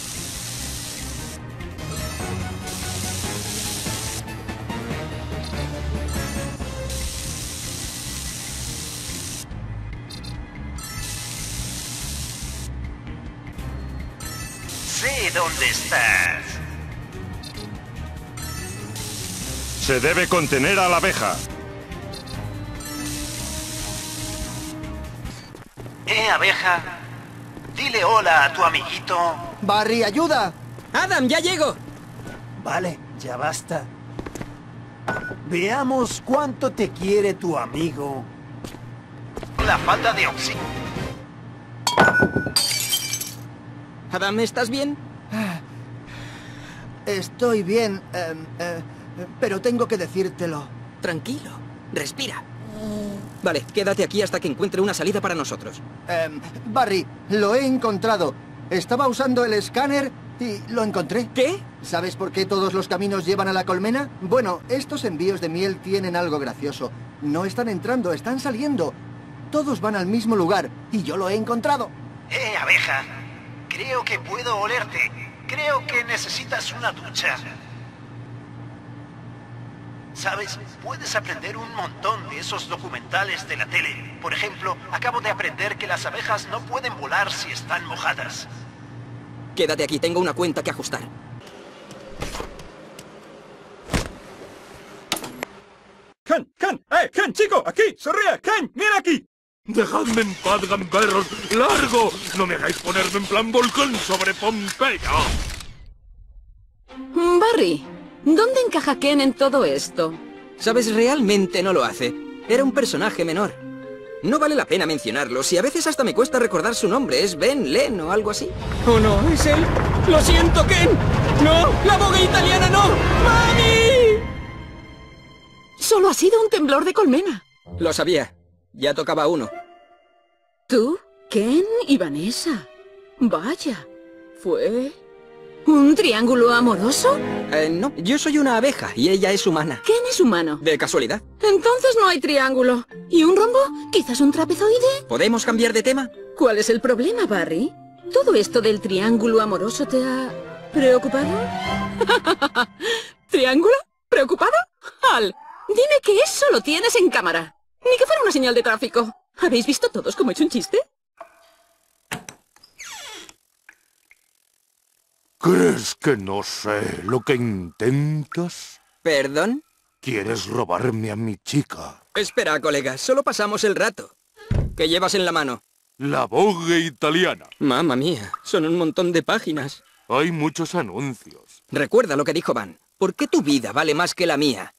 Sé dónde estás. Se debe contener a la abeja. Abeja. Dile hola a tu amiguito. Barry, ayuda. Adam, ya llego. Vale, ya basta. Veamos cuánto te quiere tu amigo. La falta de oxígeno. Adam, ¿estás bien? Estoy bien, pero tengo que decírtelo. Tranquilo, respira. Vale, quédate aquí hasta que encuentre una salida para nosotros. Barry, lo he encontrado. Estaba usando el escáner y lo encontré. ¿Qué? ¿Sabes por qué todos los caminos llevan a la colmena? Bueno, estos envíos de miel tienen algo gracioso. No están entrando, están saliendo. Todos van al mismo lugar y yo lo he encontrado. Abeja. Creo que puedo olerte. Creo que necesitas una ducha. ¿Sabes? Puedes aprender un montón de esos documentales de la tele. Por ejemplo, acabo de aprender que las abejas no pueden volar si están mojadas. Quédate aquí, tengo una cuenta que ajustar. ¡Ken! ¡Ken! ¡Ken, chico! ¡Aquí! ¡Sonríe! ¡Ken! ¡Mira aquí! ¡Dejadme en paz, gamberros! ¡Largo! ¡No me hagáis ponerme en plan volcán sobre Pompeya! Barry, ¿dónde encaja Ken en todo esto? Sabes, realmente no lo hace. Era un personaje menor. No vale la pena mencionarlo, si a veces hasta me cuesta recordar su nombre. ¿Es Ben, Len o algo así? ¡Oh, no! ¡Es él! ¡Lo siento, Ken! ¡No! ¡La boga italiana no! ¡Mami! Solo ha sido un temblor de colmena. Lo sabía. Ya tocaba uno. ¿Tú, Ken y Vanessa? Vaya, ¿fue un triángulo amoroso? No, yo soy una abeja y ella es humana. Ken es humano. De casualidad. Entonces no hay triángulo. ¿Y un rombo? ¿Quizás un trapezoide? ¿Podemos cambiar de tema? ¿Cuál es el problema, Barry? ¿Todo esto del triángulo amoroso te ha preocupado? ¿Triángulo? ¿Preocupado? Al, dime que eso lo tienes en cámara. Ni que fuera una señal de tráfico. ¿Habéis visto todos cómo he hecho un chiste? ¿Crees que no sé lo que intentas? ¿Perdón? ¿Quieres robarme a mi chica? Espera, colega, solo pasamos el rato. ¿Qué llevas en la mano? La Vogue italiana. Mamma mía, son un montón de páginas. Hay muchos anuncios. Recuerda lo que dijo Van. ¿Por qué tu vida vale más que la mía?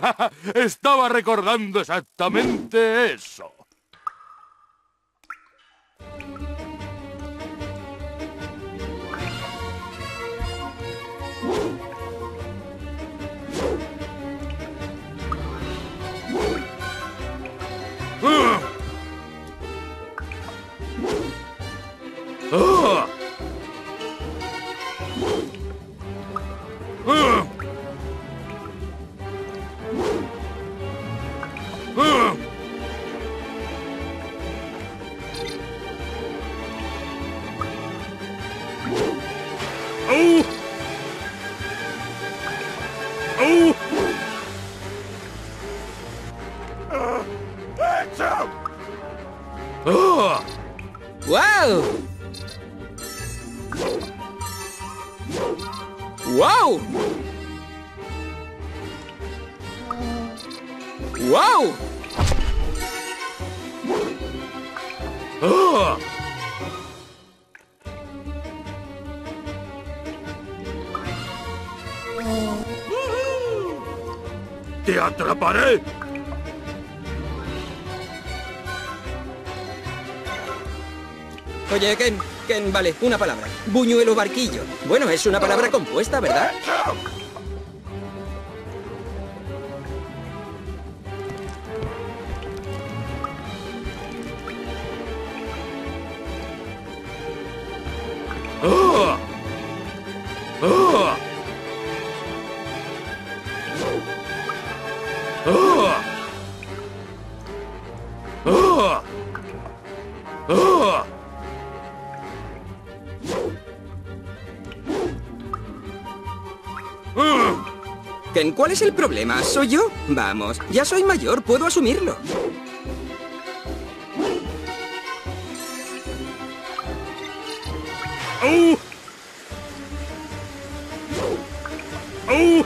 Estaba recordando exactamente eso. ¡Wow! ¡Wow! ¡Wow! ¡Ah! ¡Te atraparé! Oye, Ken, vale, una palabra. Buñuelo barquillo. Bueno, es una palabra compuesta, ¿verdad? ¡Ah! ¡Ah! ¡Ah! ¡Ah! ¡Ah! Ken, ¿cuál es el problema? ¿Soy yo? Vamos, ya soy mayor, puedo asumirlo. ¡Au! ¡Au!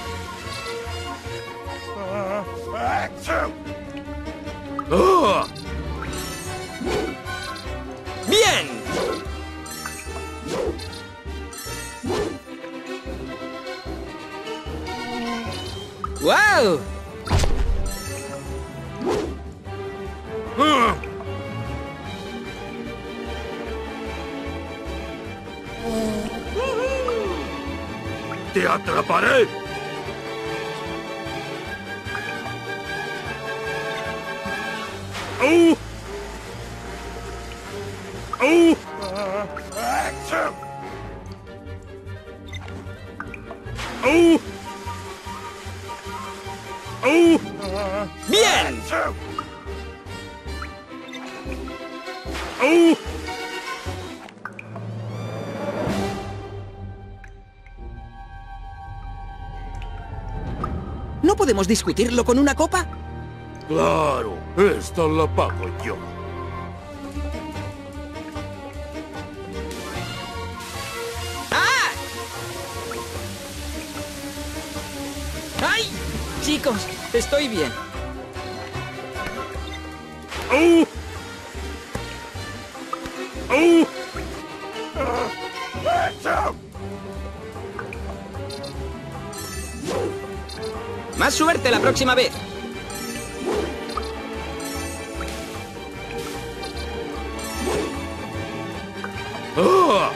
¡Ah! ¡Bien! ¡Wow! ¡Ah! ¡Te atraparé! ¡Au! ¡Au! ¡Au! ¡Au! ¡Bien! ¡Au! ¿No podemos discutirlo con una copa? Claro, esta la pago yo. ¡Ah! ¡Ay! Chicos, estoy bien. ¡Au! ¡Au! Más suerte la próxima vez. ¡Ah!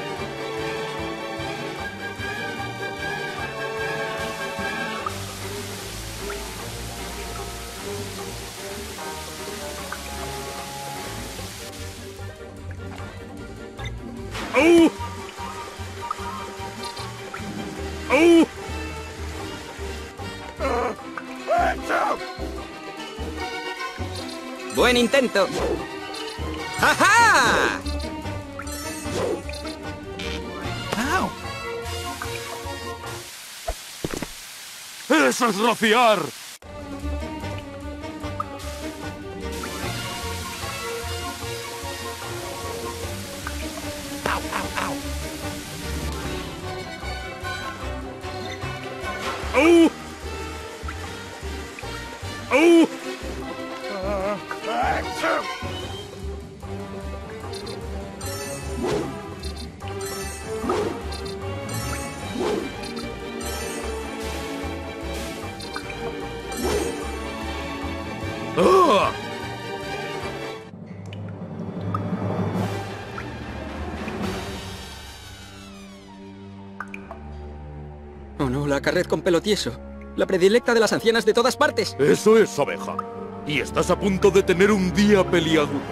¡Au! ¡Au! Buen intento. ¡Ajá! ¡Eso es rociar! ¡Au! ¡Au! no, la carret con pelo tieso. La predilecta de las ancianas de todas partes. Eso es, abeja. Y estás a punto de tener un día peliagudo.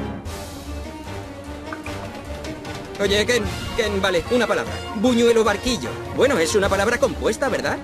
Oye, Ken, vale, una palabra. Buñuelo barquillo. Bueno, es una palabra compuesta, ¿verdad?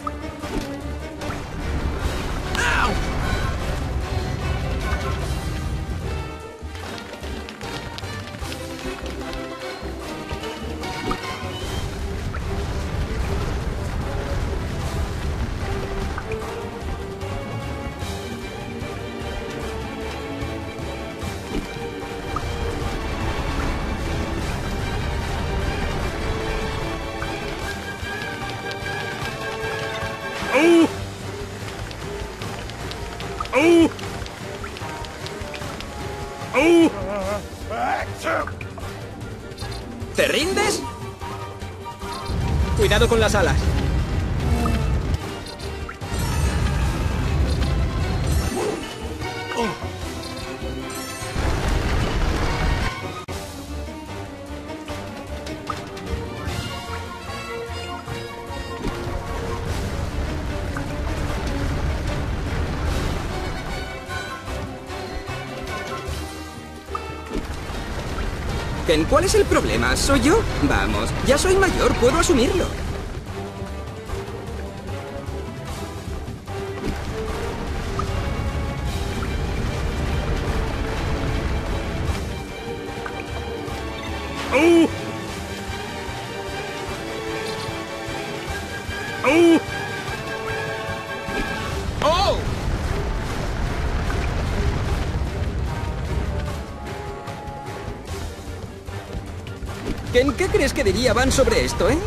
¡Au! ¡Au! ¡Au! ¿Te rindes? Cuidado con las alas. Ken, ¿cuál es el problema? ¿Soy yo? Vamos, ya soy mayor, puedo asumirlo. ¡Au! ¡Au! ¡Oh! Ken, ¿qué crees que diría Van sobre esto, eh?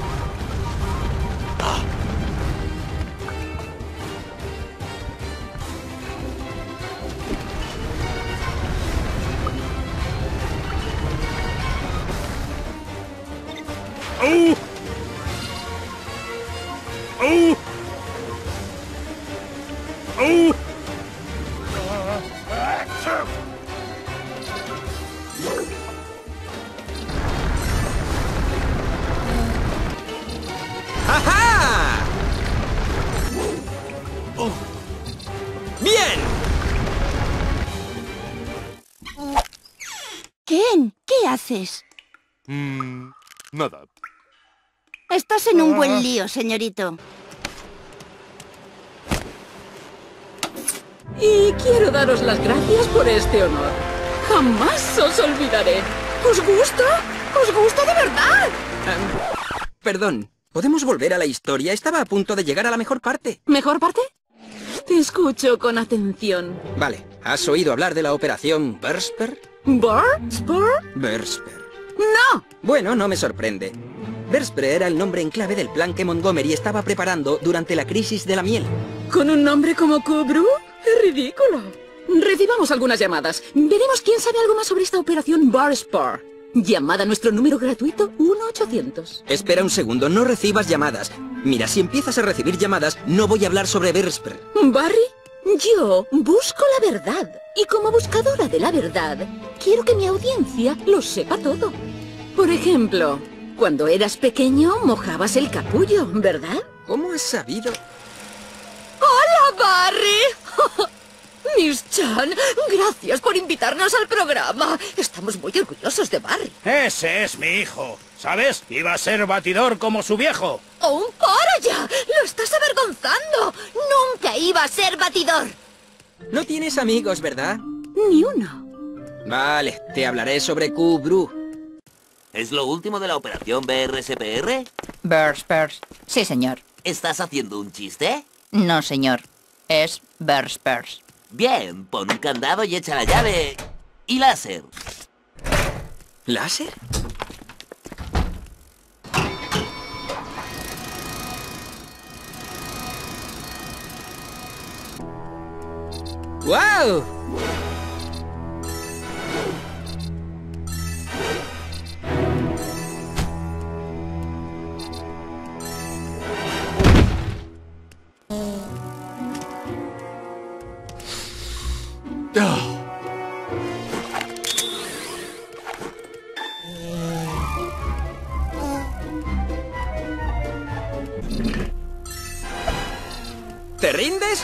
¡Au! ¡Au! ¡Au! ¡Ajá! Oh. ¡Bien! Ken, ¿qué haces? Nada. Estás en un buen lío, señorito. Y quiero daros las gracias por este honor. Jamás os olvidaré. ¿Os gusta? ¿Os gusta de verdad? Perdón, ¿podemos volver a la historia? Estaba a punto de llegar a la mejor parte. ¿Mejor parte? Te escucho con atención. Vale, ¿has oído hablar de la operación Bersper? ¿Bersper? Bersper. ¡No! Bueno, no me sorprende. Bersper era el nombre en clave del plan que Montgomery estaba preparando durante la crisis de la miel. ¿Con un nombre como Kubru? ¡Es ridículo! Recibamos algunas llamadas. Veremos quién sabe algo más sobre esta operación Bersper. Llamada a nuestro número gratuito 1-800. Espera un segundo, no recibas llamadas. Mira, si empiezas a recibir llamadas, no voy a hablar sobre Bersper. ¿Barry? Yo busco la verdad. Y como buscadora de la verdad, quiero que mi audiencia lo sepa todo. Por ejemplo, cuando eras pequeño, mojabas el capullo, ¿verdad? ¿Cómo has sabido? ¡Hola, Barry! Miss Chan, gracias por invitarnos al programa. Estamos muy orgullosos de Barry. Ese es mi hijo. ¿Sabes? Iba a ser batidor como su viejo. ¡Oh, para ya! ¡Lo estás avergonzando! ¡Nunca iba a ser batidor! No tienes amigos, ¿verdad? Ni uno. Vale, te hablaré sobre Kubru. ¿Es lo último de la operación BRSPR? Bersper. Sí, señor. ¿Estás haciendo un chiste? No, señor. Es Bersper. Bien, pon un candado y echa la llave. Y láser. ¿Láser? ¡Guau! ¿Te rindes?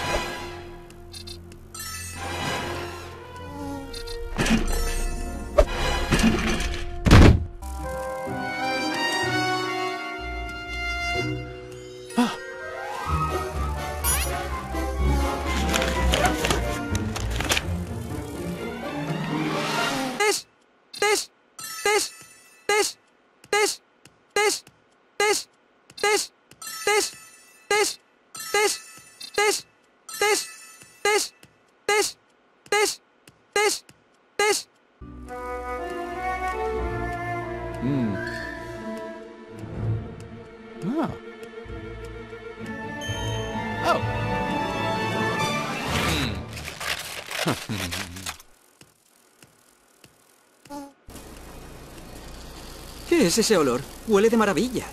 ¿Qué es ese olor? Huele de maravilla.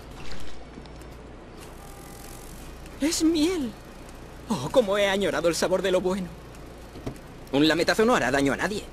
Es miel. Oh, cómo he añorado el sabor de lo bueno. Un lametazo no hará daño a nadie.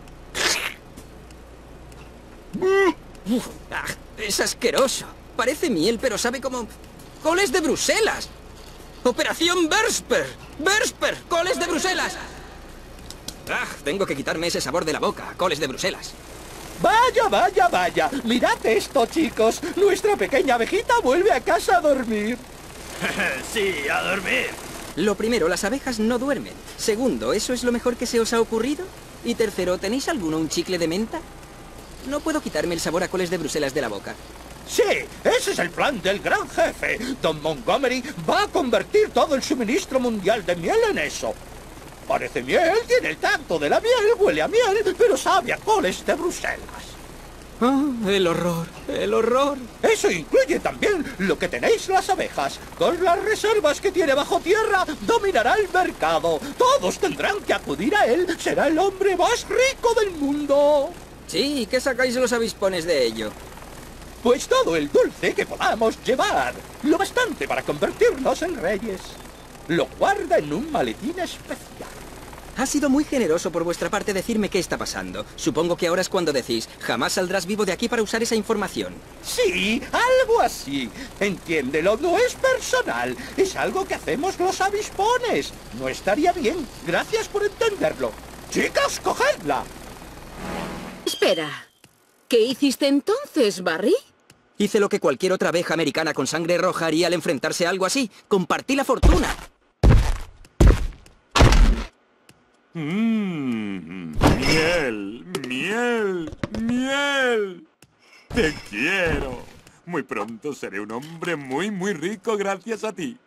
Es asqueroso. Parece miel, pero sabe como... ¡Coles de Bruselas! ¡Operación Bersper! ¡Bersper! ¡Coles de Bruselas! Tengo que quitarme ese sabor de la boca. Coles de Bruselas. Vaya, vaya, vaya. Mirad esto, chicos. Nuestra pequeña abejita vuelve a casa a dormir. Sí, a dormir. Lo primero, las abejas no duermen. Segundo, ¿eso es lo mejor que se os ha ocurrido? Y tercero, ¿tenéis alguno un chicle de menta? No puedo quitarme el sabor a coles de Bruselas de la boca. Sí, ese es el plan del gran jefe. Don Montgomery va a convertir todo el suministro mundial de miel en eso. Parece miel, tiene el tacto de la miel, huele a miel, pero sabe a coles de Bruselas. Oh, el horror, el horror. Eso incluye también lo que tenéis las abejas. Con las reservas que tiene bajo tierra, dominará el mercado. Todos tendrán que acudir a él. Será el hombre más rico del mundo. Sí, ¿qué sacáis los avispones de ello? Pues todo el dulce que podamos llevar. Lo bastante para convertirnos en reyes. Lo guarda en un maletín especial. Ha sido muy generoso por vuestra parte decirme qué está pasando. Supongo que ahora es cuando decís, jamás saldrás vivo de aquí para usar esa información. Sí, algo así. Entiéndelo, no es personal. Es algo que hacemos los avispones. No estaría bien. Gracias por entenderlo. Chicas, cogedla. Espera. ¿Qué hiciste entonces, Barry? Hice lo que cualquier otra abeja americana con sangre roja haría al enfrentarse a algo así. Compartí la fortuna. Miel, miel, miel. Te quiero. Muy pronto seré un hombre muy, muy rico gracias a ti.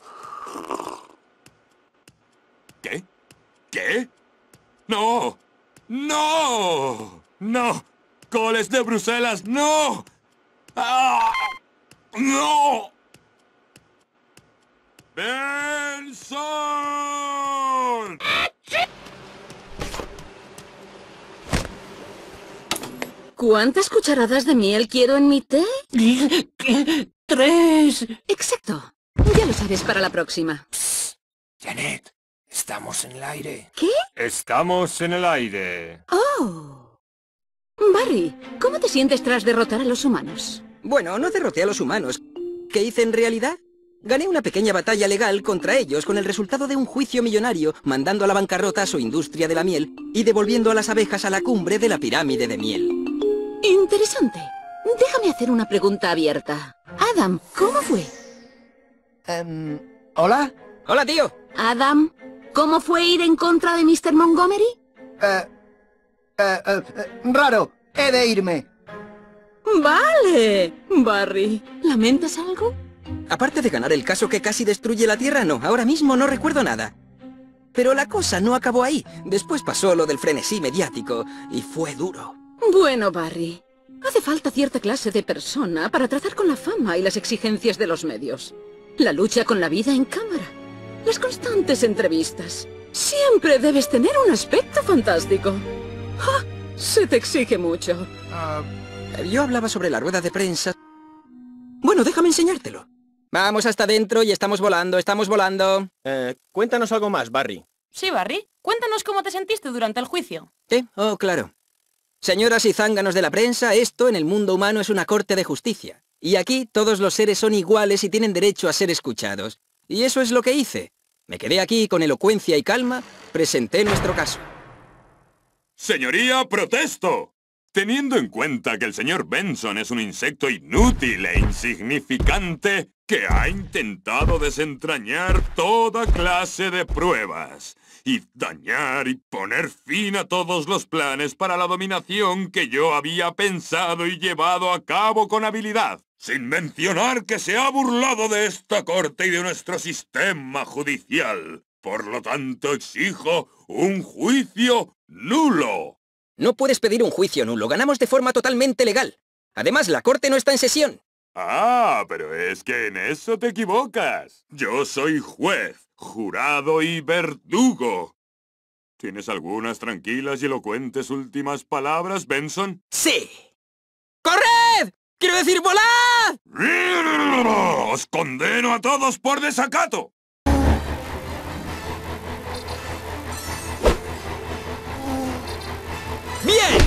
¿Qué? ¿Qué? ¡No! ¡No! ¡No! ¡Coles de Bruselas! ¡No! ¡Ah! ¡No! ¡Benson! ¿Cuántas cucharadas de miel quiero en mi té? 3. Exacto. Ya lo sabes para la próxima. Janet, estamos en el aire. ¿Qué? Estamos en el aire. Oh. Barry, ¿cómo te sientes tras derrotar a los humanos? Bueno, no derroté a los humanos. ¿Qué hice en realidad? Gané una pequeña batalla legal contra ellos con el resultado de un juicio millonario, mandando a la bancarrota a su industria de la miel y devolviendo a las abejas a la cumbre de la pirámide de miel. Interesante. Déjame hacer una pregunta abierta. Adam, ¿cómo fue? ¿Hola? Hola, tío. Adam, ¿cómo fue ir en contra de Mr. Montgomery? Raro. He de irme. Vale. Barry, ¿lamentas algo? Aparte de ganar el caso que casi destruye la Tierra, no. Ahora mismo no recuerdo nada. Pero la cosa no acabó ahí. Después pasó lo del frenesí mediático y fue duro. Bueno, Barry, hace falta cierta clase de persona para tratar con la fama y las exigencias de los medios. La lucha con la vida en cámara. Las constantes entrevistas. Siempre debes tener un aspecto fantástico. ¡Ja! Se te exige mucho. Yo hablaba sobre la rueda de prensa. Bueno, déjame enseñártelo. Vamos hasta adentro y estamos volando, estamos volando. Cuéntanos algo más, Barry. Sí, Barry. Cuéntanos cómo te sentiste durante el juicio. ¿Qué? Oh, claro. Señoras y zánganos de la prensa, esto en el mundo humano es una corte de justicia. Y aquí todos los seres son iguales y tienen derecho a ser escuchados. Y eso es lo que hice. Me quedé aquí y con elocuencia y calma presenté nuestro caso. Señoría, protesto. Teniendo en cuenta que el señor Benson es un insecto inútil e insignificante que ha intentado desentrañar toda clase de pruebas y dañar y poner fin a todos los planes para la dominación que yo había pensado y llevado a cabo con habilidad, sin mencionar que se ha burlado de esta corte y de nuestro sistema judicial. Por lo tanto, exijo un juicio nulo. No puedes pedir un juicio nulo. Ganamos de forma totalmente legal. Además, la corte no está en sesión. Ah, pero es que en eso te equivocas. Yo soy juez, jurado y verdugo. ¿Tienes algunas tranquilas y elocuentes últimas palabras, Benson? ¡Sí! ¡Corred! ¡Quiero decir, volad! ¡Os condeno a todos por desacato! ¡Bien!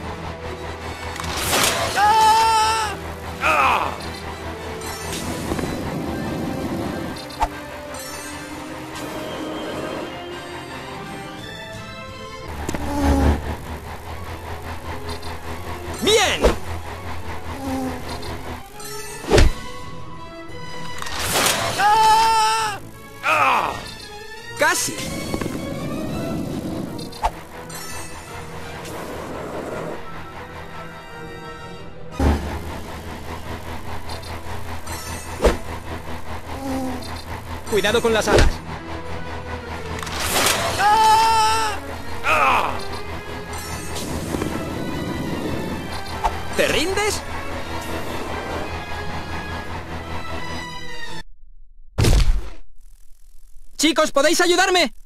¡Ah! ¡Ah! ¡Bien! ¡Ah! ¡Ah! ¡Casi! Cuidado con las alas. ¡Ah! ¡Ah! ¿Te rindes? Chicos, ¿podéis ayudarme?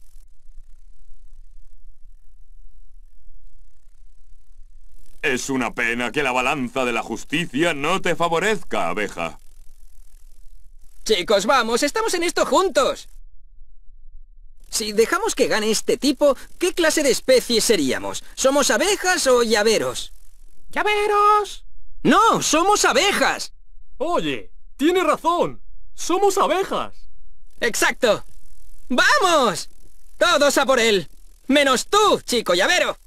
Es una pena que la balanza de la justicia no te favorezca, abeja. Chicos, vamos, estamos en esto juntos. Si dejamos que gane este tipo, ¿qué clase de especie seríamos? ¿Somos abejas o llaveros? ¡Llaveros! ¡No! ¡Somos abejas! Oye, tiene razón. ¡Somos abejas! ¡Exacto! ¡Vamos! ¡Todos a por él! ¡Menos tú, chico llavero!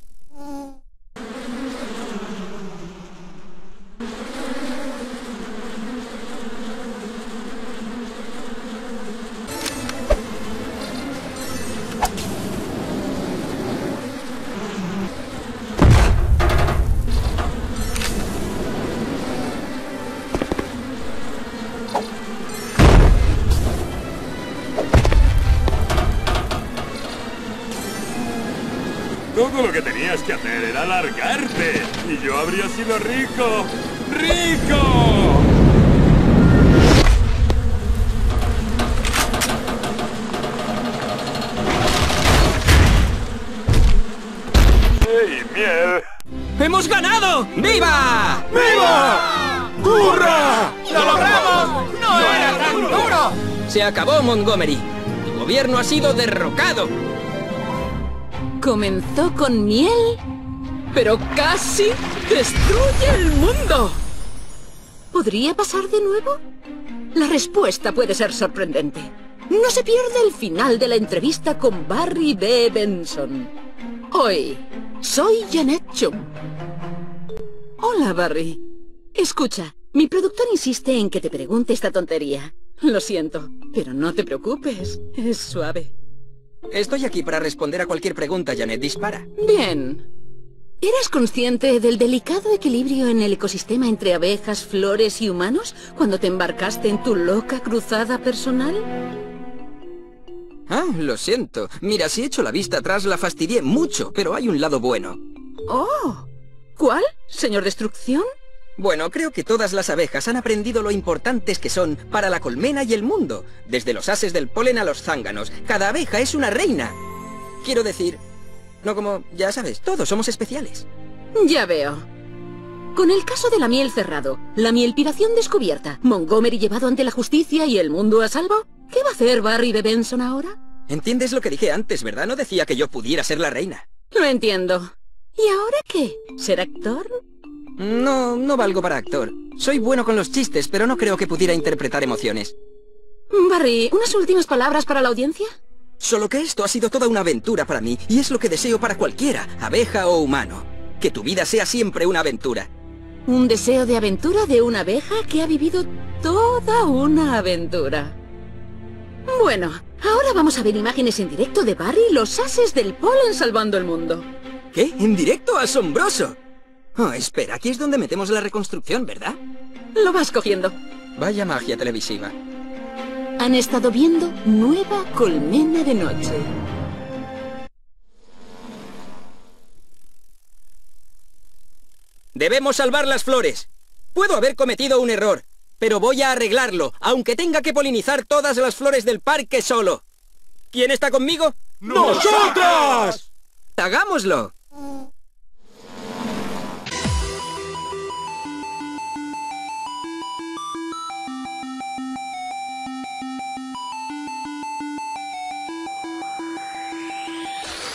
Todo lo que tenías que hacer era largarte. Y yo habría sido rico. ¡Rico! ¡Hey, miel! ¡Hemos ganado! ¡Viva! ¡Viva! ¡Hurra! ¡Lo logramos! ¡No era tan duro! Se acabó, Montgomery. Tu gobierno ha sido derrocado. Comenzó con miel, pero casi destruye el mundo. ¿Podría pasar de nuevo? La respuesta puede ser sorprendente. No se pierde el final de la entrevista con Barry B. Benson. Hoy, soy Janet Chum. Hola, Barry. Escucha, mi productor insiste en que te pregunte esta tontería. Lo siento, pero no te preocupes. Es suave. Estoy aquí para responder a cualquier pregunta, Janet. Dispara. Bien. ¿Eras consciente del delicado equilibrio en el ecosistema entre abejas, flores y humanos cuando te embarcaste en tu loca cruzada personal? Ah, lo siento. Mira, si echo la vista atrás la fastidié mucho, pero hay un lado bueno. Oh, ¿cuál, señor Destrucción? Bueno, creo que todas las abejas han aprendido lo importantes que son para la colmena y el mundo. Desde los ases del polen a los zánganos. Cada abeja es una reina. Quiero decir, no como, ya sabes, todos somos especiales. Ya veo. Con el caso de la miel cerrado, la mielpiración descubierta, Montgomery llevado ante la justicia y el mundo a salvo, ¿qué va a hacer Barry B. Benson ahora? ¿Entiendes lo que dije antes, verdad? No decía que yo pudiera ser la reina. Lo entiendo. ¿Y ahora qué? ¿Ser actor? No valgo para actor. Soy bueno con los chistes, pero no creo que pudiera interpretar emociones. Barry, ¿unas últimas palabras para la audiencia? Solo que esto ha sido toda una aventura para mí, y es lo que deseo para cualquiera, abeja o humano. Que tu vida sea siempre una aventura. Un deseo de aventura de una abeja que ha vivido toda una aventura. Bueno, ahora vamos a ver imágenes en directo de Barry y los ases del polen salvando el mundo. ¿Qué? ¿En directo? ¡Asombroso! Oh, espera, aquí es donde metemos la reconstrucción, ¿verdad? Lo vas cogiendo. Vaya magia televisiva. Han estado viendo Nueva Colmena de Noche. Debemos salvar las flores. Puedo haber cometido un error, pero voy a arreglarlo, aunque tenga que polinizar todas las flores del parque solo. ¿Quién está conmigo? ¡Nosotras! ¡Hagámoslo!